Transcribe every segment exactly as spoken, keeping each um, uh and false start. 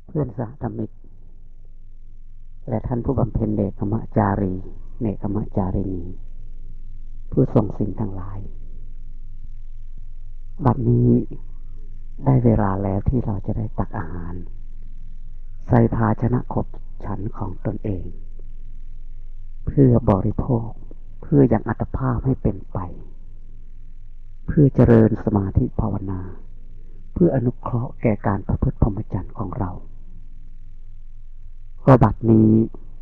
เพื่อนสหธรรมิกและท่านผู้บำเพ็ญเนกขมจารีเนกขมจารีนีผู้ทรงสิ่งทั้งหลายบัดนี้ได้เวลาแล้วที่เราจะได้ตักอาหารใส่ภาชนะขบฉันของตนเองเพื่อบริโภคเพื่อยังอัตภาพให้เป็นไปเพื่อเจริญสมาธิภาวนาเพื่ออนุเคราะห์แก่การประพฤติพรหมจรรย์ของเราก็บัดนี้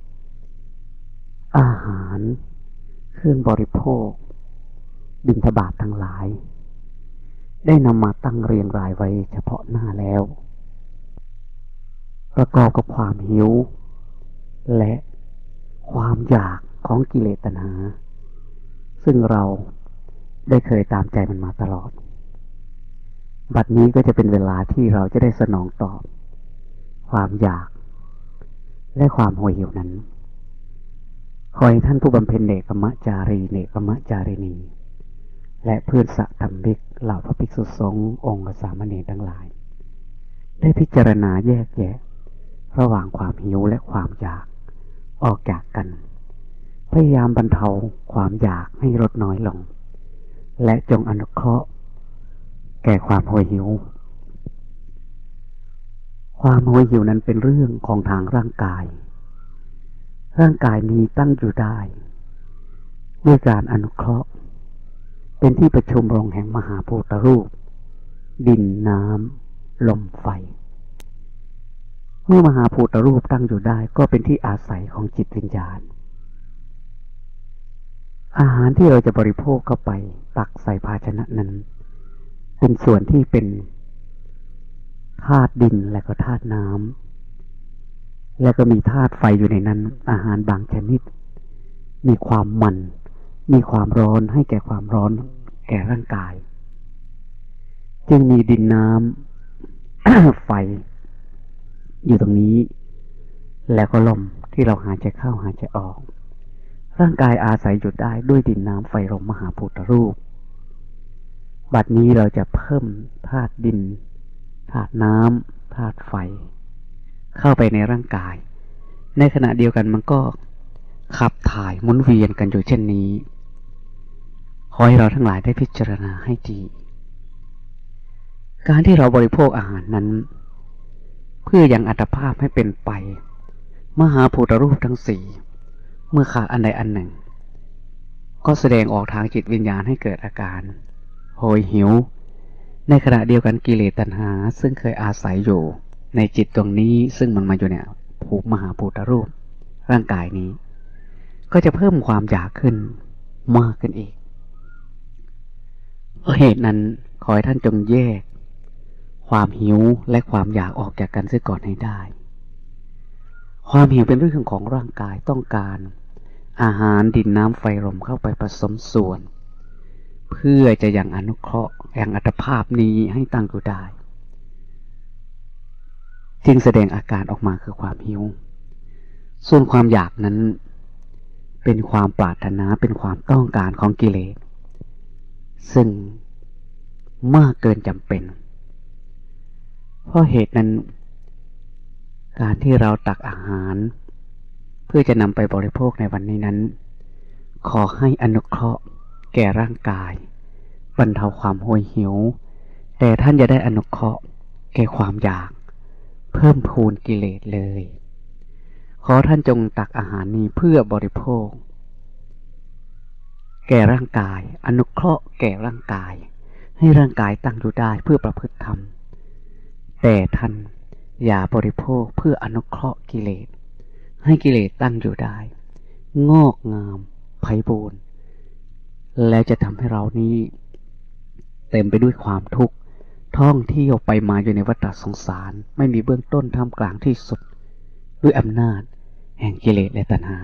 อาหารเครื่องบริโภคบิณฑบาตทั้งหลายได้นำมาตั้งเรียงรายไว้เฉพาะหน้าแล้วประกอบกับความหิวและความอยากของกิเลสตัณหาซึ่งเราได้เคยตามใจมันมาตลอดบัดนี้ก็จะเป็นเวลาที่เราจะได้สนองตอบความอยากและความโหยหิวนั้นขอให้ท่านผู้บำเพ็ญเนกขมจารีเนกขมจารีนีและเพื่อนสหธรรมิกเหล่าพระภิกษุสงฆ์องค์สามเณรทั้งหลายได้พิจารณาแยกแยะระหว่างความหิวและความอยากออกจากกันพยายามบรรเทาความอยากให้ลดน้อยลงและจงอนุเคราะห์แก่ความโหยหิวความโหยหิวนั้นเป็นเรื่องของทางร่างกายร่างกายนี้ตั้งอยู่ได้ด้วยการอนุเคราะห์เป็นที่ประชุมลงแห่งมหาภูตรูปดินน้ำลมไฟเมื่อมหาภูตรูปตั้งอยู่ได้ก็เป็นที่อาศัยของจิตวิญญาณอาหารที่เราจะบริโภคเข้าไปตักใส่ภาชนะนั้นเป็นส่วนที่เป็นธาตุดินและก็ธาตุน้ำและก็มีธาตุไฟอยู่ในนั้นอาหารบางชนิดมีความมันมีความร้อนให้แก่ความร้อนแก่ร่างกายจึงมีดินน้ำ ไฟอยู่ตรงนี้แล้วก็ลมที่เราหายใจเข้าหายใจออกร่างกายอาศัยอยู่ได้ด้วยดินน้ำไฟลมมหาภูตรูปบัดนี้เราจะเพิ่มธาตุดินธาตุน้ำธาตุไฟเข้าไปในร่างกายในขณะเดียวกันมันก็ขับถ่ายหมุนเวียนกันอยู่เช่นนี้ขอให้เราทั้งหลายได้พิจารณาให้ดีการที่เราบริโภคอาหารนั้นเพื่อยังอัตภาพให้เป็นไปมหาภูตรูปทั้งสี่เมื่อขาดอันใดอันหนึ่งก็แสดงออกทางจิตวิญญาณให้เกิดอาการโหยหิวในขณะเดียวกันกิเลสตัณหาซึ่งเคยอาศัยอยู่ในจิตตรงนี้ซึ่งมันมาอยู่เนี่ยภูมิมหาภูตรูปร่างกายนี้ก็จะเพิ่มความอยากขึ้นมากขึ้นอีกเหตุนั้นขอให้ท่านจงแยกความหิวและความอยากออกจากกันเสียก่อนให้ได้ความหิวเป็นเรื่องของร่างกายต้องการอาหารดินน้ำไฟลมเข้าไปผสมส่วนเพื่อจะยังอนุเคราะห์ยังอัตภาพนี้ให้ตั้งอยู่ได้จึงแสดงอาการออกมาคือความหิวส่วนความอยากนั้นเป็นความปรารถนาเป็นความต้องการของกิเลสซึ่งมากเกินจำเป็นเพราะเหตุนั้นการที่เราตักอาหารเพื่อจะนำไปบริโภคในวันนี้นั้นขอให้อนุเคราะห์แก่ร่างกายบรรเทาความโหยหิวแต่ท่านจะได้อนุเคราะห์แก่ความอยากเพิ่มพูนกิเลสเลยขอท่านจงตักอาหารนี้เพื่อบริโภคแก่ร่างกายอนุเคราะห์แก่ร่างกายให้ร่างกายตั้งอยู่ได้เพื่อประพฤติธรรมแต่ท่านอย่าบริโภคเพื่ออนุเคราะห์กิเลสให้กิเลสตั้งอยู่ได้งอกงามไพบูรณ์แล้วจะทำให้เรานี้เต็มไปด้วยความทุกข์ท่องเที่ยวไปมาอยู่ในวัฏสงสารไม่มีเบื้องต้นท่ามกลางที่สุดด้วยอำนาจแห่งกิเลสและตัณหา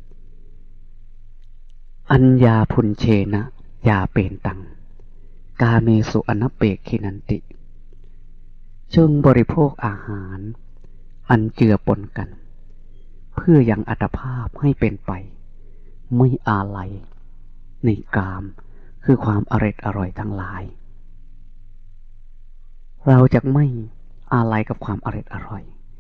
อัญญาพุนเชนะยาเปนตังกาเมสุอนัปเปกขินันติจงบริโภคอาหารอันเจือปนกันเพื่อยังอัตภาพให้เป็นไปไม่อาลัยในกามคือความอร็ดอร่อยทั้งหลายเราจะไม่อาลัยกับความอร็ดอร่อย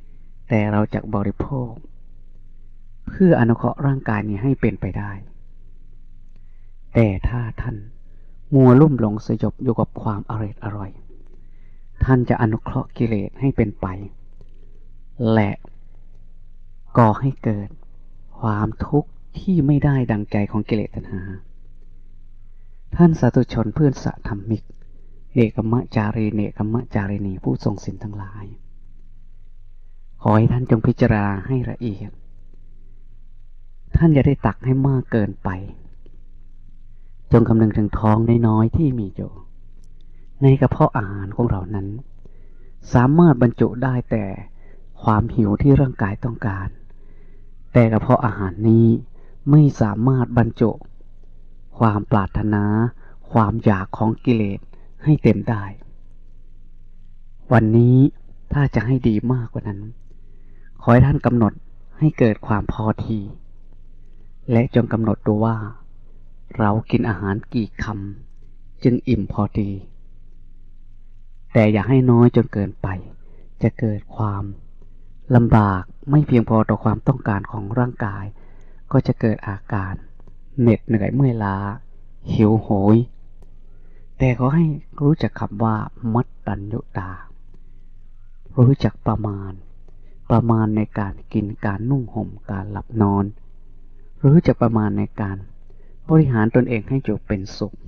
แต่เราจะบริโภคเพื่ออนุเคราะห์ร่างกายนี้ให้เป็นไปได้แต่ถ้าท่านมัวลุ่มหลงสยบอยู่กับความอร่อยอร่อยท่านจะอนุเคราะห์กิเลสให้เป็นไปและก่อให้เกิดความทุกข์ที่ไม่ได้ดังใจของกิเลสตัณหาท่านสาธุชนเพื่อนสัทธรรมิกเนกมะจารีเนกมะจารีนีผู้ทรงศีลทั้งหลายขอให้ท่านจงพิจารณาให้ละเอียดท่านอย่าได้ตักให้มากเกินไปจงคำนึงถึงท้องน้อยๆที่มีอยู่ในกระเพาะอาหารของเรานั้นสามารถบรรจุได้แต่ความหิวที่ร่างกายต้องการแต่กระเพาะอาหารนี้ไม่สามารถบรรจุความปรารถนาความอยากของกิเลสให้เต็มได้วันนี้ถ้าจะให้ดีมากกว่านั้นขอให้ท่านกำหนดให้เกิดความพอทีและจงกำหนดดูว่าเรากินอาหารกี่คำจึงอิ่มพอดีแต่อย่าให้น้อยจนเกินไปจะเกิดความลำบากไม่เพียงพอต่อความต้องการของร่างกายก็จะเกิดอาการเหน็ดเหนื่อยเมื่อยล้าหิวโหยแต่ขอให้รู้จักคำว่ามัตตัญญุตารู้จักประมาณประมาณในการกินการนุ่งห่มการหลับนอนรู้จักประมาณในการบริหารตนเองให้อยู่เป็นสุข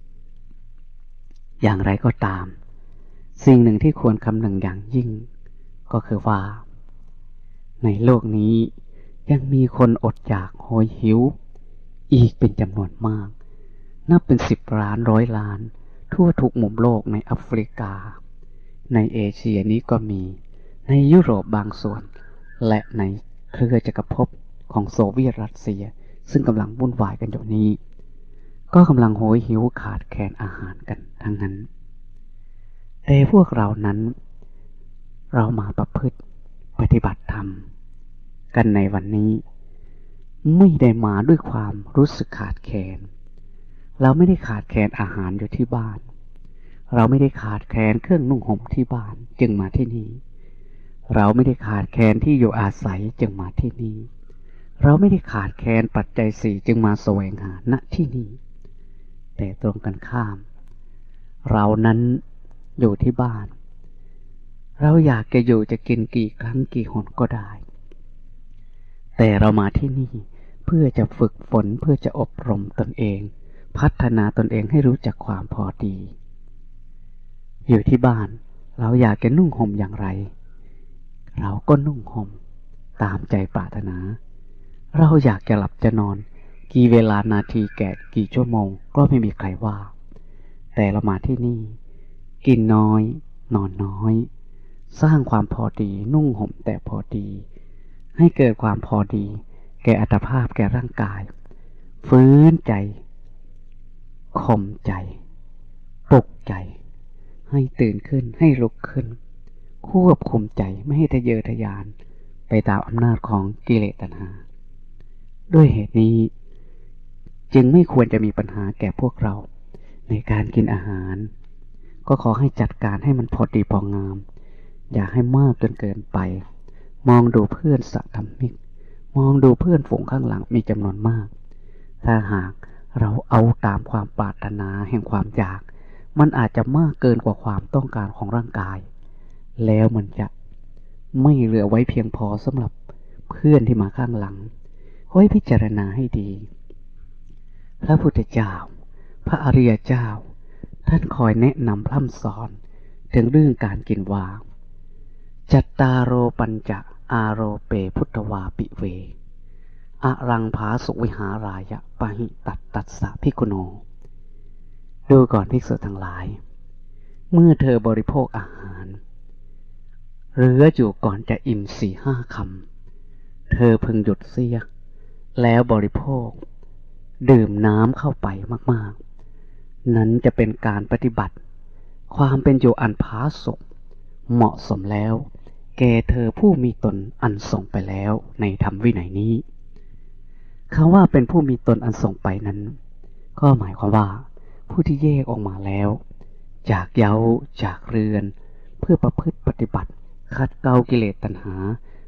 อย่างไรก็ตามสิ่งหนึ่งที่ควรคำนึงอย่างยิ่งก็คือว่าในโลกนี้ยังมีคนอดอยากโหยหิวอีกเป็นจำนวนมากนับเป็นสิบล้านร้อยล้านทั่วทุกมุมโลกในแอฟริกาในเอเชียนี้ก็มีในยุโรปบางส่วนและในเครือจักรภพของโซเวียตรัสเซียซึ่งกำลังวุ่นวายกันอยู่นี้ก็กำลังโหยหิวขาดแคลนอาหารกันทั้งนั้นแต่พวกเรานั้นเรามาประพฤติปฏิบัติธรรมกันในวันนี้ไม่ได้มาด้วยความรู้สึกขาดแคลนเราไม่ได้ขาดแคลนอาหารอยู่ที่บ้านเราไม่ได้ขาดแคลนเครื่องนุ่งห่มที่บ้านจึงมาที่นี่เราไม่ได้ขาดแคลนที่อยู่อาศัยจึงมาที่นี่เราไม่ได้ขาดแคลนปัจจัยสี่จึงมาแสวงหาณที่นี่แต่ตรงกันข้ามเรานั้นอยู่ที่บ้านเราอยากจะอยู่จะกินกี่ครั้งกี่หนก็ได้แต่เรามาที่นี่เพื่อจะฝึกฝนเพื่อจะอบรมตนเองพัฒนาตนเองให้รู้จักความพอดีอยู่ที่บ้านเราอยากจะนุ่งห่มอย่างไรเราก็นุ่งห่มตามใจปรารถนาเราอยากจะหลับจะนอนกี่เวลานาทีแก่กี่ชั่วโมงก็ไม่มีใครว่าแต่เรามาที่นี่กินน้อยนอนน้อยสร้างความพอดีนุ่งห่มแต่พอดีให้เกิดความพอดีแก่อัตภาพแก่ร่างกายฟื้นใจข่มใจปลุกใจให้ตื่นขึ้นให้ลุกขึ้นควบคุมใจไม่ให้ทะเยอทะยานไปตามอำนาจของกิเลสตัณหาด้วยเหตุนี้จึงไม่ควรจะมีปัญหาแก่พวกเราในการกินอาหารก็ขอให้จัดการให้มันพอดีพองามอย่าให้มากจนเกินไปมองดูเพื่อนสัทธรรมิกมองดูเพื่อนฝูงข้างหลังมีจำนวนมากถ้าหากเราเอาตามความปรารถนาแห่งความอยากมันอาจจะมากเกินกว่าความต้องการของร่างกายแล้วมันจะไม่เหลือไว้เพียงพอสำหรับเพื่อนที่มาข้างหลังขอให้พิจารณาให้ดีพระพุทธเจ้าพระอริยเจ้าท่านคอยแนะนำพร่ำสอนถึงเรื่องการกินว่าจัตตาโรปัญจอารโรเปพุทธวาปิเวอรังภาสุวิหารายะปะหิตัตตัสสะภิกขุโนดูก่อนภิกษุทั้งหลายเมื่อเธอบริโภคอาหารเหลืออยู่ก่อนจะอิ่มสี่ห้าคำเธอพึงหยุดเสียแล้วบริโภคดื่มน้ำเข้าไปมากๆนั้นจะเป็นการปฏิบัติความเป็นอยู่อันผาสุกเหมาะสมแล้วแก่เธอผู้มีตนอันส่งไปแล้วในธรรมวินัยนี้คำว่าเป็นผู้มีตนอันส่งไปนั้นก็หมายความว่าผู้ที่แยกออกมาแล้วจากเย้าจากเรือนเพื่อประพฤติปฏิบัติขัดเกลากิเลสตัณหา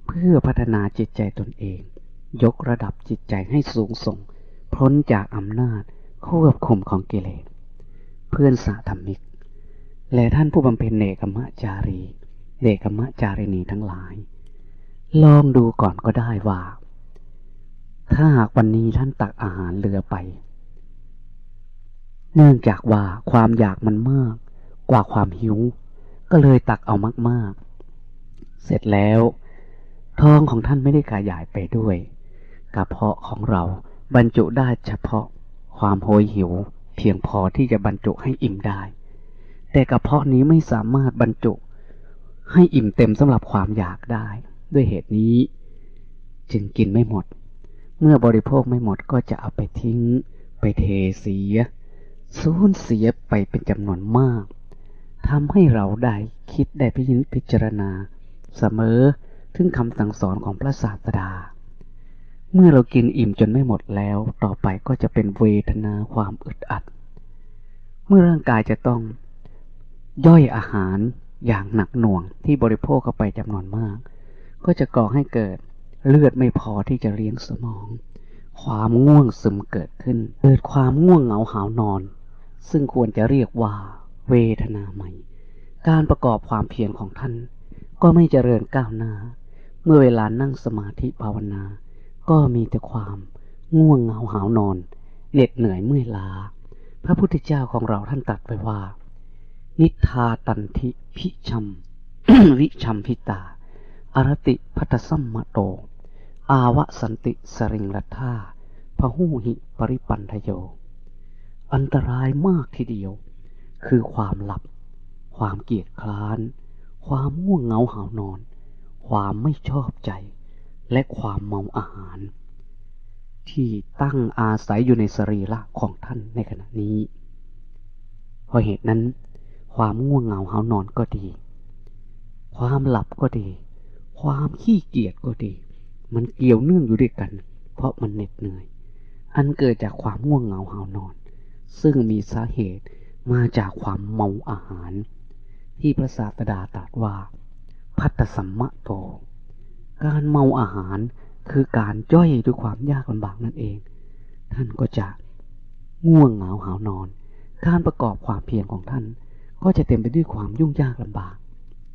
เพื่อพัฒนาจิตใจตนเองยกระดับจิตใจให้สูงส่งพ้นจากอำนาจควบคุมของกิเลสเพื่อนสาธรรมิกและท่านผู้บำเพ็ญเนกขมจารีเนกขมจารินีทั้งหลายลองดูก่อนก็ได้ว่าถ้าหากวันนี้ท่านตักอาหารเหลือไปเนื่องจากว่าความอยากมันมากกว่าความหิวก็เลยตักเอามากๆเสร็จแล้วท้องของท่านไม่ได้ขยายไปด้วยกระเพาะของเราบรรจุได้เฉพาะความโหยหิวเพียงพอที่จะบรรจุให้อิ่มได้แต่กระเพาะนี้ไม่สามารถบรรจุให้อิ่มเต็มสำหรับความอยากได้ด้วยเหตุนี้จึงกินไม่หมดเมื่อบริโภคไม่หมดก็จะเอาไปทิ้งไปเทเสียสูญเสียไปเป็นจำนวนมากทำให้เราได้คิดได้พิจารณาเสมอถึงคำสั่งสอนของพระศาสดาเมื่อเรากินอิ่มจนไม่หมดแล้วต่อไปก็จะเป็นเวทนาความอึดอัดเมื่อร่างกายจะต้องย่อยอาหารอย่างหนักหน่วงที่บริโภคเข้าไปจำนวนมากก็จะก่อให้เกิดเลือดไม่พอที่จะเลี้ยงสมองความง่วงซึมเกิดขึ้นเกิดความง่วงเหงาหาวนอนซึ่งควรจะเรียกว่าเวทนาใหม่การประกอบความเพียรของท่านก็ไม่เจริญก้าวหน้าเมื่อเวลานั่งสมาธิภาวนาก็มีแต่ความง่วงเหงาหาวนอนเหน็ดเหนื่อยเมื่อยล้าพระพุทธเจ้าของเราท่านตรัสไว้ว่านิทาตันทิพิชัม วิชัมพิตาอรติพัทสัมมโตอาวสันติสริงรัตถาพหูหิปริปันทโยอันตรายมากทีเดียวคือความหลับความเกียจคร้านความง่วงเหงาหาวนอนความไม่ชอบใจและความเมาอาหารที่ตั้งอาศัยอยู่ในสรีระของท่านในขณะนี้เพราะเหตุนั้นความง่วงเหงาหาวนอนก็ดีความหลับก็ดีความขี้เกียจก็ดีมันเกี่ยวเนื่องอยู่ด้วยกันเพราะมันเหน็ดเหนื่อยอันเกิดจากความง่วงเหงาหาวนอนซึ่งมีสาเหตุมาจากความเมาอาหารที่พระศาสดาตรัสว่าภัตตสัมมโตการเมาอาหารคือการย่อยด้วยความยากลำบากนั่นเองท่านก็จะง่วงเหงาหาวนอนการประกอบความเพียรของท่านก็จะเต็มไปด้วยความยุ่งยากลำบาก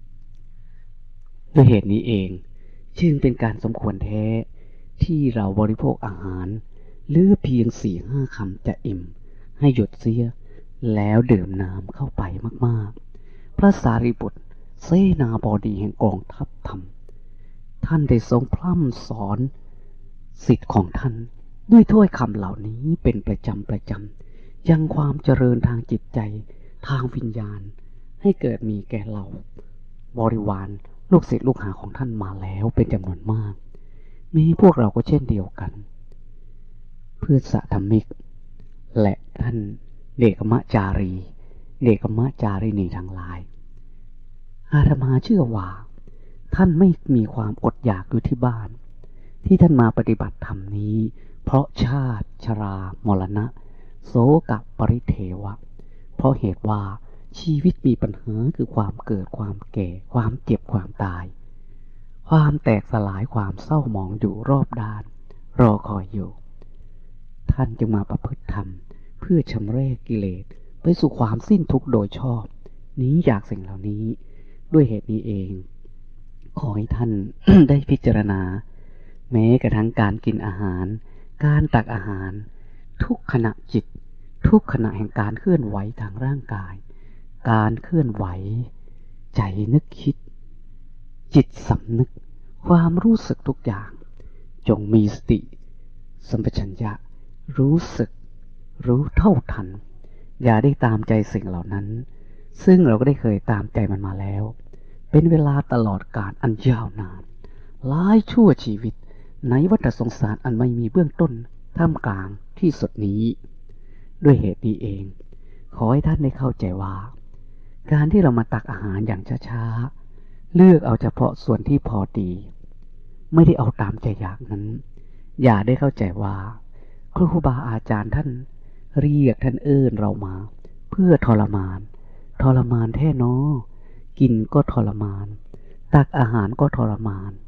ด้วยเหตุนี้เองจึงเป็นการสมควรแท้ที่เราบริโภคอาหารหรือเพียงสี่ห้าคำจะอิ่มให้หยุดเสียแล้วดื่มน้ำเข้าไปมากๆพระสารีบุตรเสนาบดีแห่งกองทัพธรรมท่านได้ทรงพร่ำสอนศิษย์ของท่านด้วยถ้อยคำเหล่านี้เป็นประจำประจำยังความเจริญทางจิตใจทางวิญญาณให้เกิดมีแก่เราบริวารลูกศิษย์ลูกหาของท่านมาแล้วเป็นจำนวนมากมีพวกเราก็เช่นเดียวกันเพื่อสะธรรมิกและท่านเนกขมจารีเนกขมจารินีทั้งหลายอาตมาเชื่อว่าท่านไม่มีความอดอยากอยู่ที่บ้านที่ท่านมาปฏิบัติธรรมนี้เพราะชาติชรามรณะโสกปริเทวะเพราะเหตุว่าชีวิตมีปัญหาคือความเกิดความแก่ความเจ็บความตายความแตกสลายความเศร้าหมองอยู่รอบด้านรอคอยอยู่ท่านจึงมาประพฤติธรรมเพื่อชำระกิเลสไปสู่ความสิ้นทุกข์โดยชอบหนีจากสิ่งเหล่านี้ด้วยเหตุนี้เองขอให้ท่าน ได้พิจารณาแม้กระทั่งการกินอาหารการตักอาหารทุกขณะจิตทุกขณะแห่งการเคลื่อนไหวทางร่างกายการเคลื่อนไหวใจนึกคิดจิตสำนึกความรู้สึกทุกอย่างจงมีสติสัมปชัญญะรู้สึกรู้เท่าทันอย่าได้ตามใจสิ่งเหล่านั้นซึ่งเราก็ได้เคยตามใจมันมาแล้วเป็นเวลาตลอดกาลอันยาวนานหลายชั่วชีวิตในวัฏสงสารอันไม่มีเบื้องต้นท่ามกลางที่สุดนี้ด้วยเหตุนี้เองขอให้ท่านได้เข้าใจว่าการที่เรามาตักอาหารอย่างช้าๆเลือกเอาเฉพาะส่วนที่พอดีไม่ได้เอาตามใจอยากนั้นอย่าได้เข้าใจว่าครูบาอาจารย์ท่านเรียกท่านเอิ้นเรามาเพื่อทรมานทรมานแท้น้อกินก็ทรมานตักอาหารก็ทรมาน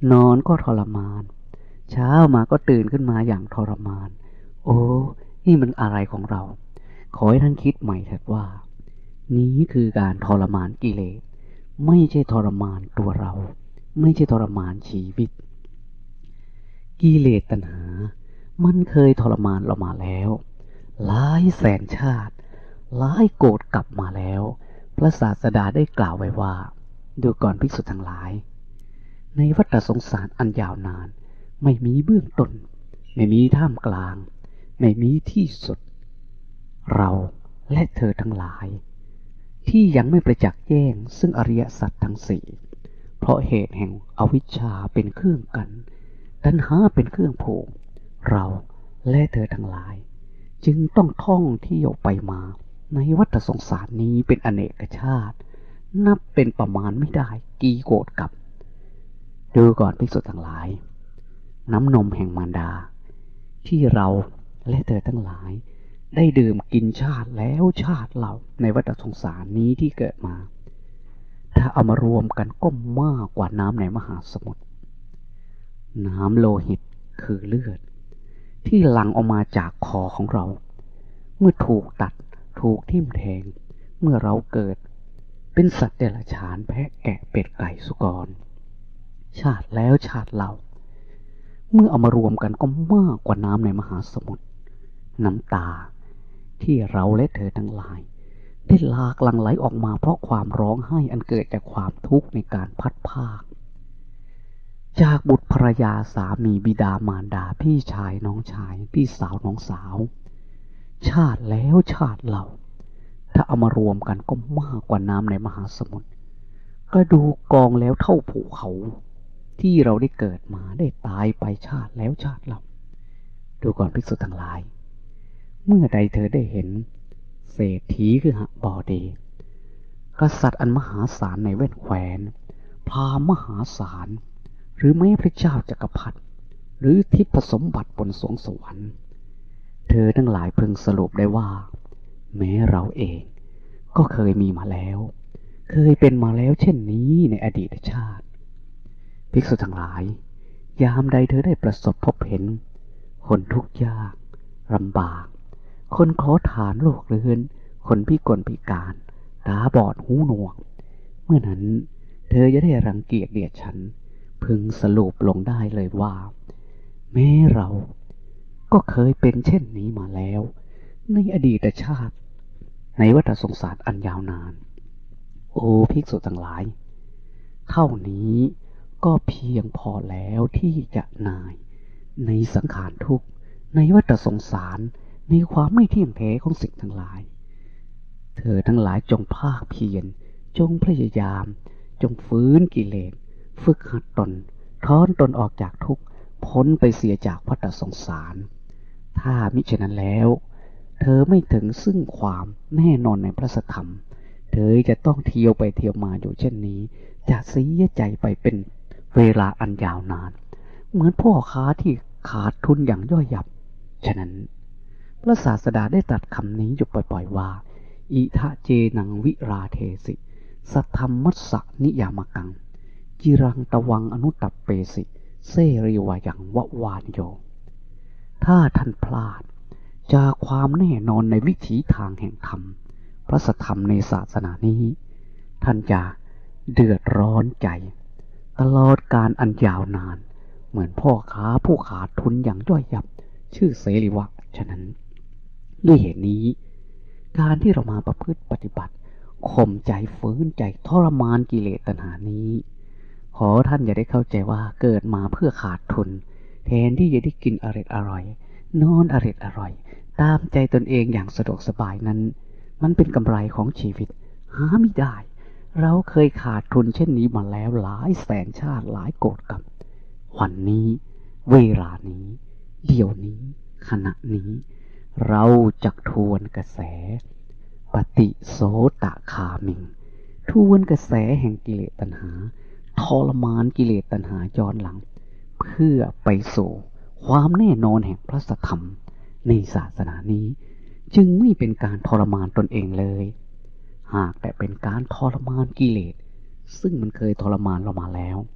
นอนก็ทรมานเช้ามาก็ตื่นขึ้นมาอย่างทรมานโอ้นี่มันอะไรของเราขอให้ท่านคิดใหม่เถิดว่านี้คือการทรมานกิเลสไม่ใช่ทรมานตัวเราไม่ใช่ทรมานชีวิตกิเลสตัณหามันเคยทรมานเรามาแล้วหลายแสนชาติหลายโกรธกลับมาแล้วพระศาสดาได้กล่าวไว้ว่าดูก่อนภิกษุทั้งหลายในวัฏสงสารอันยาวนานไม่มีเบื้องต้นไม่มีท่ามกลางไม่มีที่สุดเราและเธอทั้งหลายที่ยังไม่ประจักษ์แจ้งซึ่งอริยสัจทั้งสี่เพราะเหตุแห่งอวิชชาเป็นเครื่องกันตัณหาเป็นเครื่องผูกเราและเธอทั้งหลายจึงต้องท่องเที่ยวไปมาในวัฏสงสารนี้เป็นอเนกชาตินับเป็นประมาณไม่ได้กี่โกฏกับดูก่อนภิกษุทั้งหลายน้ำนมแห่งมารดาที่เราและเธอทั้งหลายได้ดื่มกินชาติแล้วชาติเราในวัฏสงสารนี้ที่เกิดมาถ้าเอามารวมกันก็มากกว่าน้ำในมหาสมุทรน้ำโลหิตคือเลือดที่หลั่งออกมาจากคอของเราเมื่อถูกตัดถูกทิ่มแทงเมื่อเราเกิดเป็นสัตว์เดรัจฉานแพะแกะเป็ดไก่สุกรชาติแล้วชาติเราเมื่อเอามารวมกันก็มากกว่าน้ำในมหาสมุทรน้ำตาที่เราและเธอทั้งหลายได้หลากหลั่งไหลออกมาเพราะความร้องไห้อันเกิดจากความทุกข์ในการพัดพากจากบุตรภรรยาสามีบิดามารดาพี่ชายน้องชายพี่สาวน้องสาวชาติแล้วชาติเราถ้าเอามารวมกันก็มากกว่าน้ำในมหาสมุทรก็ดูกองแล้วเท่าภูเขาที่เราได้เกิดมาได้ตายไปชาติแล้วชาติเราดูก่อนภิกษุทั้งหลายเมื่อใดเธอได้เห็นเศรษฐีคือหบดีกษัตริย์อันมหาศาลในแว่นแคว้นพราหมณ์มหาศาลหรือแม้พระเจ้าจักรพรรดิหรือทิพสมบัติบนสวงสวรรค์เธอทั้งหลายพึงสรุปได้ว่าแม้เราเองก็เคยมีมาแล้วเคยเป็นมาแล้วเช่นนี้ในอดีตชาติภิกษุทั้งหลายยามใดเธอได้ประสบพบเห็นคนทุกข์ยากลำบากคนขอทานโรคเรื้อนคนพิกลพิการตาบอดหูหนวกเมื่อนั้นเธอจะได้รังเกียจเดียดฉันพึงสรุปลงได้เลยว่าแม้เราก็เคยเป็นเช่นนี้มาแล้วในอดีตชาติในวัฏสงสารอันยาวนานโอ้ภิกษุทั้งหลายเท่านี้ก็เพียงพอแล้วที่จะนายในสังขารทุกข์ในวัฏสงสารในความไม่เที่ยงแท้ของสิ่งทั้งหลายเธอทั้งหลายจงภาคเพียรจงพยายามจงฟื้นกิเลสฝึกหัดตนถอนตนออกจากทุกข์พ้นไปเสียจากวัฏสงสารถ้ามิฉะนั้นแล้วเธอไม่ถึงซึ่งความแน่นอนในพระธรรมเธอจะต้องเที่ยวไปเที่ยวมาอยู่เช่นนี้จะเสียใจไปเป็นเวลาอันยาวนานเหมือนพ่อค้าที่ขาดทุนอย่างย่อยยับฉะนั้นพระศาสดาได้ตรัสคำนี้อยู่บ่อยๆว่าอิทะเจนังวิราเทสิสัทธัมมัสสะนิยามกังจิรังตวังอนุตตเปสิเสรีวายังวะวานโยถ้าท่านพลาดจากความแน่นอนในวิถีทางแห่งธรรมพระสัทธรรมในศาสนานี้ท่านจะเดือดร้อนใจตลอดการอันยาวนานเหมือนพ่อค้าผู้ขาดทุนอย่างย่อยยับชื่อเสรีวะฉะนั้นด้วยเหตุนี้การที่เรามาประพฤติปฏิบัติข่มใจฝืนใจทรมานกิเลสตัณหานี้ขอท่านอย่าได้เข้าใจว่าเกิดมาเพื่อขาดทุนแทนที่จะได้กินอร่อยอร่อยนอนอร่อยอร่อยตามใจตนเองอย่างสะดวกสบายนั้นมันเป็นกำไรของชีวิตหาไม่ได้เราเคยขาดทุนเช่นนี้มาแล้วหลายแสนชาติหลายโกฏกับวันนี้เวลานี้เดี๋ยวนี้ขณะนี้เราจักทวนกระแสปฏิโสตคามิงทวนกระแสแห่งกิเลสตัณหาทรมานกิเลสตัณหาย้อนหลังเพื่อไปสู่ความแน่นอนแห่งพระสัทธรรมในศาสนานี้จึงไม่เป็นการทรมานตนเองเลยหากแต่เป็นการทรมานกิเลสซึ่งมันเคยทรมานเรามาแล้ว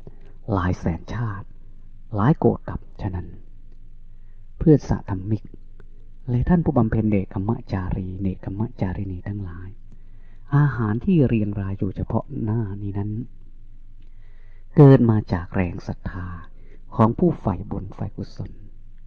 หลายแสนชาติหลายโกฏกับฉะนั้นเพื่อนสะธรรมิกและท่านผู้บำเพ็ญเนกขมจารีเนกขมจารีนีทั้งหลายอาหารที่เรียงรายอยู่เฉพาะหน้านี้นั้นเกิดมาจากแรงศรัทธาของผู้ใฝ่บุญใฝ่กุศล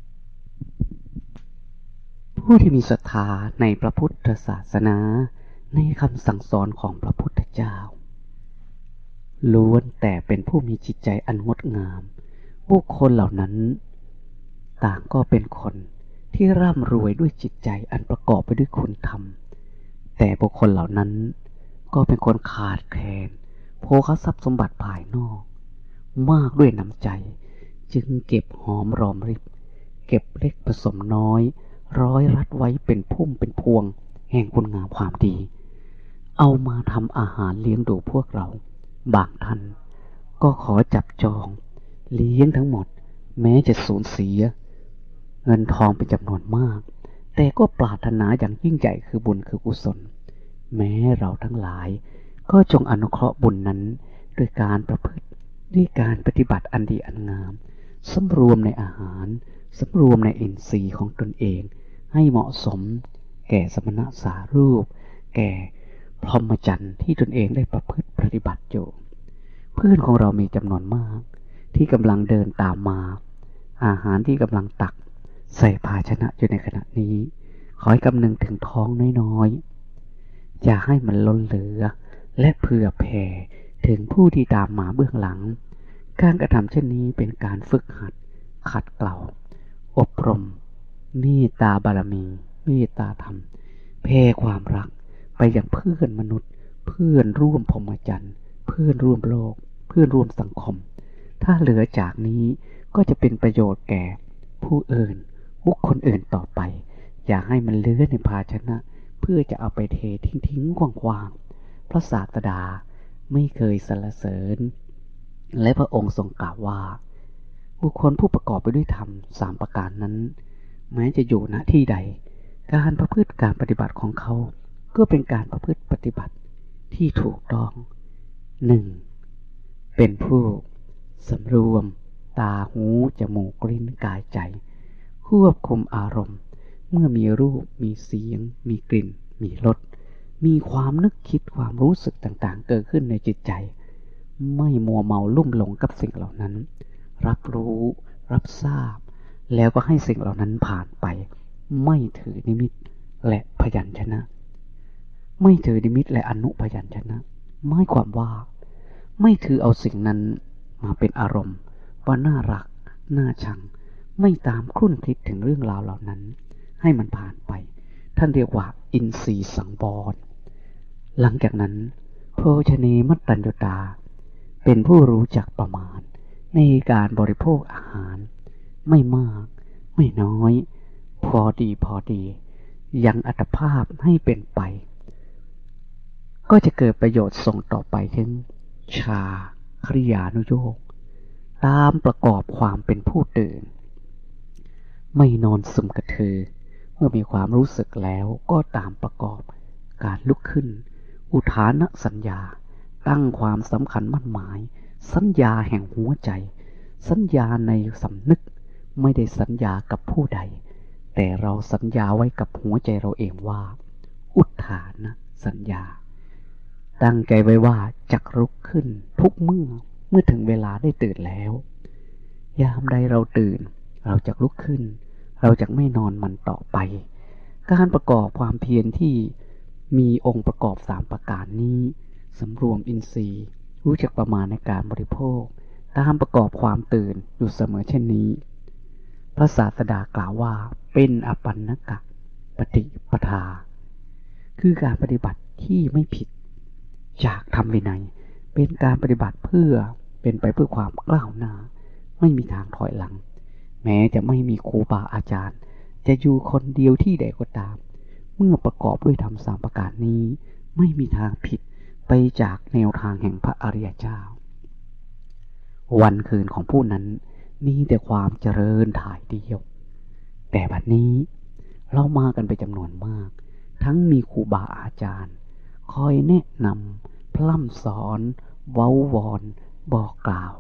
ผู้ที่มีศรัทธาในพระพุทธศาสนาในคำสั่งสอนของพระพุทธเจ้าล้วนแต่เป็นผู้มีจิตใจอันงดงามบุคคลเหล่านั้นต่างก็เป็นคนที่ร่ำรวยด้วยจิตใจอันประกอบไปด้วยคุณธรรมแต่บุคคลเหล่านั้นก็เป็นคนขาดแคลนโภคทรัพย์สมบัติภายนอกมากด้วยน้ำใจจึงเก็บหอมรอมริบเก็บเล็กผสมน้อยร้อยรัดไว้เป็นพุ่มเป็นพวงแห่งคุณงามความดีเอามาทำอาหารเลี้ยงดูพวกเราบางท่านก็ขอจับจองเลี้ยงทั้งหมดแม้จะสูญเสียเงินทองเป็นจำนวนมากแต่ก็ปรารถนาอย่างยิ่งใหญ่คือบุญคือกุศลแม้เราทั้งหลายก็จงอนุเคราะห์บุญนั้นด้วยการประพฤติด้วยการปฏิบัติอันดีอันงามสำรวมในอาหารสำรวมในอินทรีย์ของตนเองให้เหมาะสมแก่สมณะสารูปแก่พรหมจรรย์ที่ตนเองได้ประพฤติปฏิบัติอยู่เพื่อนของเรามีจำนวนมากที่กำลังเดินตามมาอาหารที่กำลังตักใส่ภาชนะอยู่ในขณะนี้ขอให้คำนึงถึงท้องน้อยๆอย่าให้มันล้นเหลือและเผื่อแผ่ถึงผู้ที่ตามมาเบื้องหลังการกระทำเช่นนี้เป็นการฝึกหัดขัดเกลาอบรมเมตตาบารมีเมตตาธรรมแผ่ความรักไปยังเพื่อนมนุษย์เพื่อนร่วมพรหมจรรย์เพื่อนร่วมโลกเพื่อนร่วมสังคมถ้าเหลือจากนี้ก็จะเป็นประโยชน์แก่ผู้อื่นบุคคลอื่นต่อไปอย่าให้มันเหลือในภาชนะเพื่อจะเอาไปเททิ้งๆกว้างๆพระศาสดาไม่เคยสรรเสริญและพระองค์ทรงกล่าวว่าบุคคลผู้ประกอบไปด้วยธรรมสามประการนั้นแม้จะอยู่ณที่ใดการประพฤติการปฏิบัติของเขาก็เป็นการประพฤติปฏิบัติที่ถูกต้องหนึ่งเป็นผู้สำรวมตาหูจมูกลิ้นกายใจควบคุมอารมณ์เมื่อมีรูปมีเสียงมีกลิ่นมีรสมีความนึกคิดความรู้สึกต่างๆเกิดขึ้นในจิตใจไม่มัวเมาลุ่มหลงกับสิ่งเหล่านั้นรับรู้รับทราบแล้วก็ให้สิ่งเหล่านั้นผ่านไปไม่ถือนิมิตและพยัญชนะไม่ถือนิมิตและอนุพยัญชนะหมายความว่าไม่ถือเอาสิ่งนั้นมาเป็นอารมณ์ว่าน่ารักน่าชังไม่ตามครุ่นคิดถึงเรื่องราวเหล่านั้นให้มันผ่านไปท่านเรียกว่าอินทรีย์สังวรหลังจากนั้นโภชเนมัตตัญญตาเป็นผู้รู้จักประมาณในการบริโภคอาหารไม่มากไม่น้อยพอดีพอดียังอัตภาพให้เป็นไปก็จะเกิดประโยชน์ส่งต่อไปถึงชาคริยานุโยคตามประกอบความเป็นผู้ตื่นไม่นอนซึมกระทือเมื่อมีความรู้สึกแล้วก็ตามประกอบการลุกขึ้นอุทานสัญญาตั้งความสำคัญมั่นหมายสัญญาแห่งหัวใจสัญญาในสำนึกไม่ได้สัญญากับผู้ใดแต่เราสัญญาไว้กับหัวใจเราเองว่าอุทานสัญญาตั้งใจไว้ว่าจักลุกขึ้นทุกเมื่อเมื่อถึงเวลาได้ตื่นแล้วยามใดเราตื่นเราจักลุกขึ้นเราจักไม่นอนมันต่อไปการประกอบความเพียรที่มีองค์ประกอบสามประการนี้สำรวมอินทรีย์รู้จักประมาณในการบริโภคตามประกอบความตื่นอยู่เสมอเช่นนี้พระศาสดากล่าวว่าเป็นอปันนกะปฏิปทาคือการปฏิบัติที่ไม่ผิดจากธรรมวินัยเป็นการปฏิบัติเพื่อเป็นไปเพื่อความกล้าวหน้าไม่มีทางถอยหลังแม้จะไม่มีครูบาอาจารย์จะอยู่คนเดียวที่ใดก็ตามเมื่อประกอบด้วยธรรมสามประการนี้ไม่มีทางผิดไปจากแนวทางแห่งพระอริยเจ้าวันคืนของผู้นั้นมีแต่ความเจริญถ่ายเดียวแต่บัดนี้เรามากันไปจำนวนมากทั้งมีครูบาอาจารย์คอยแนะนำพร่ำสอนเว้าวอนบอกกล่าว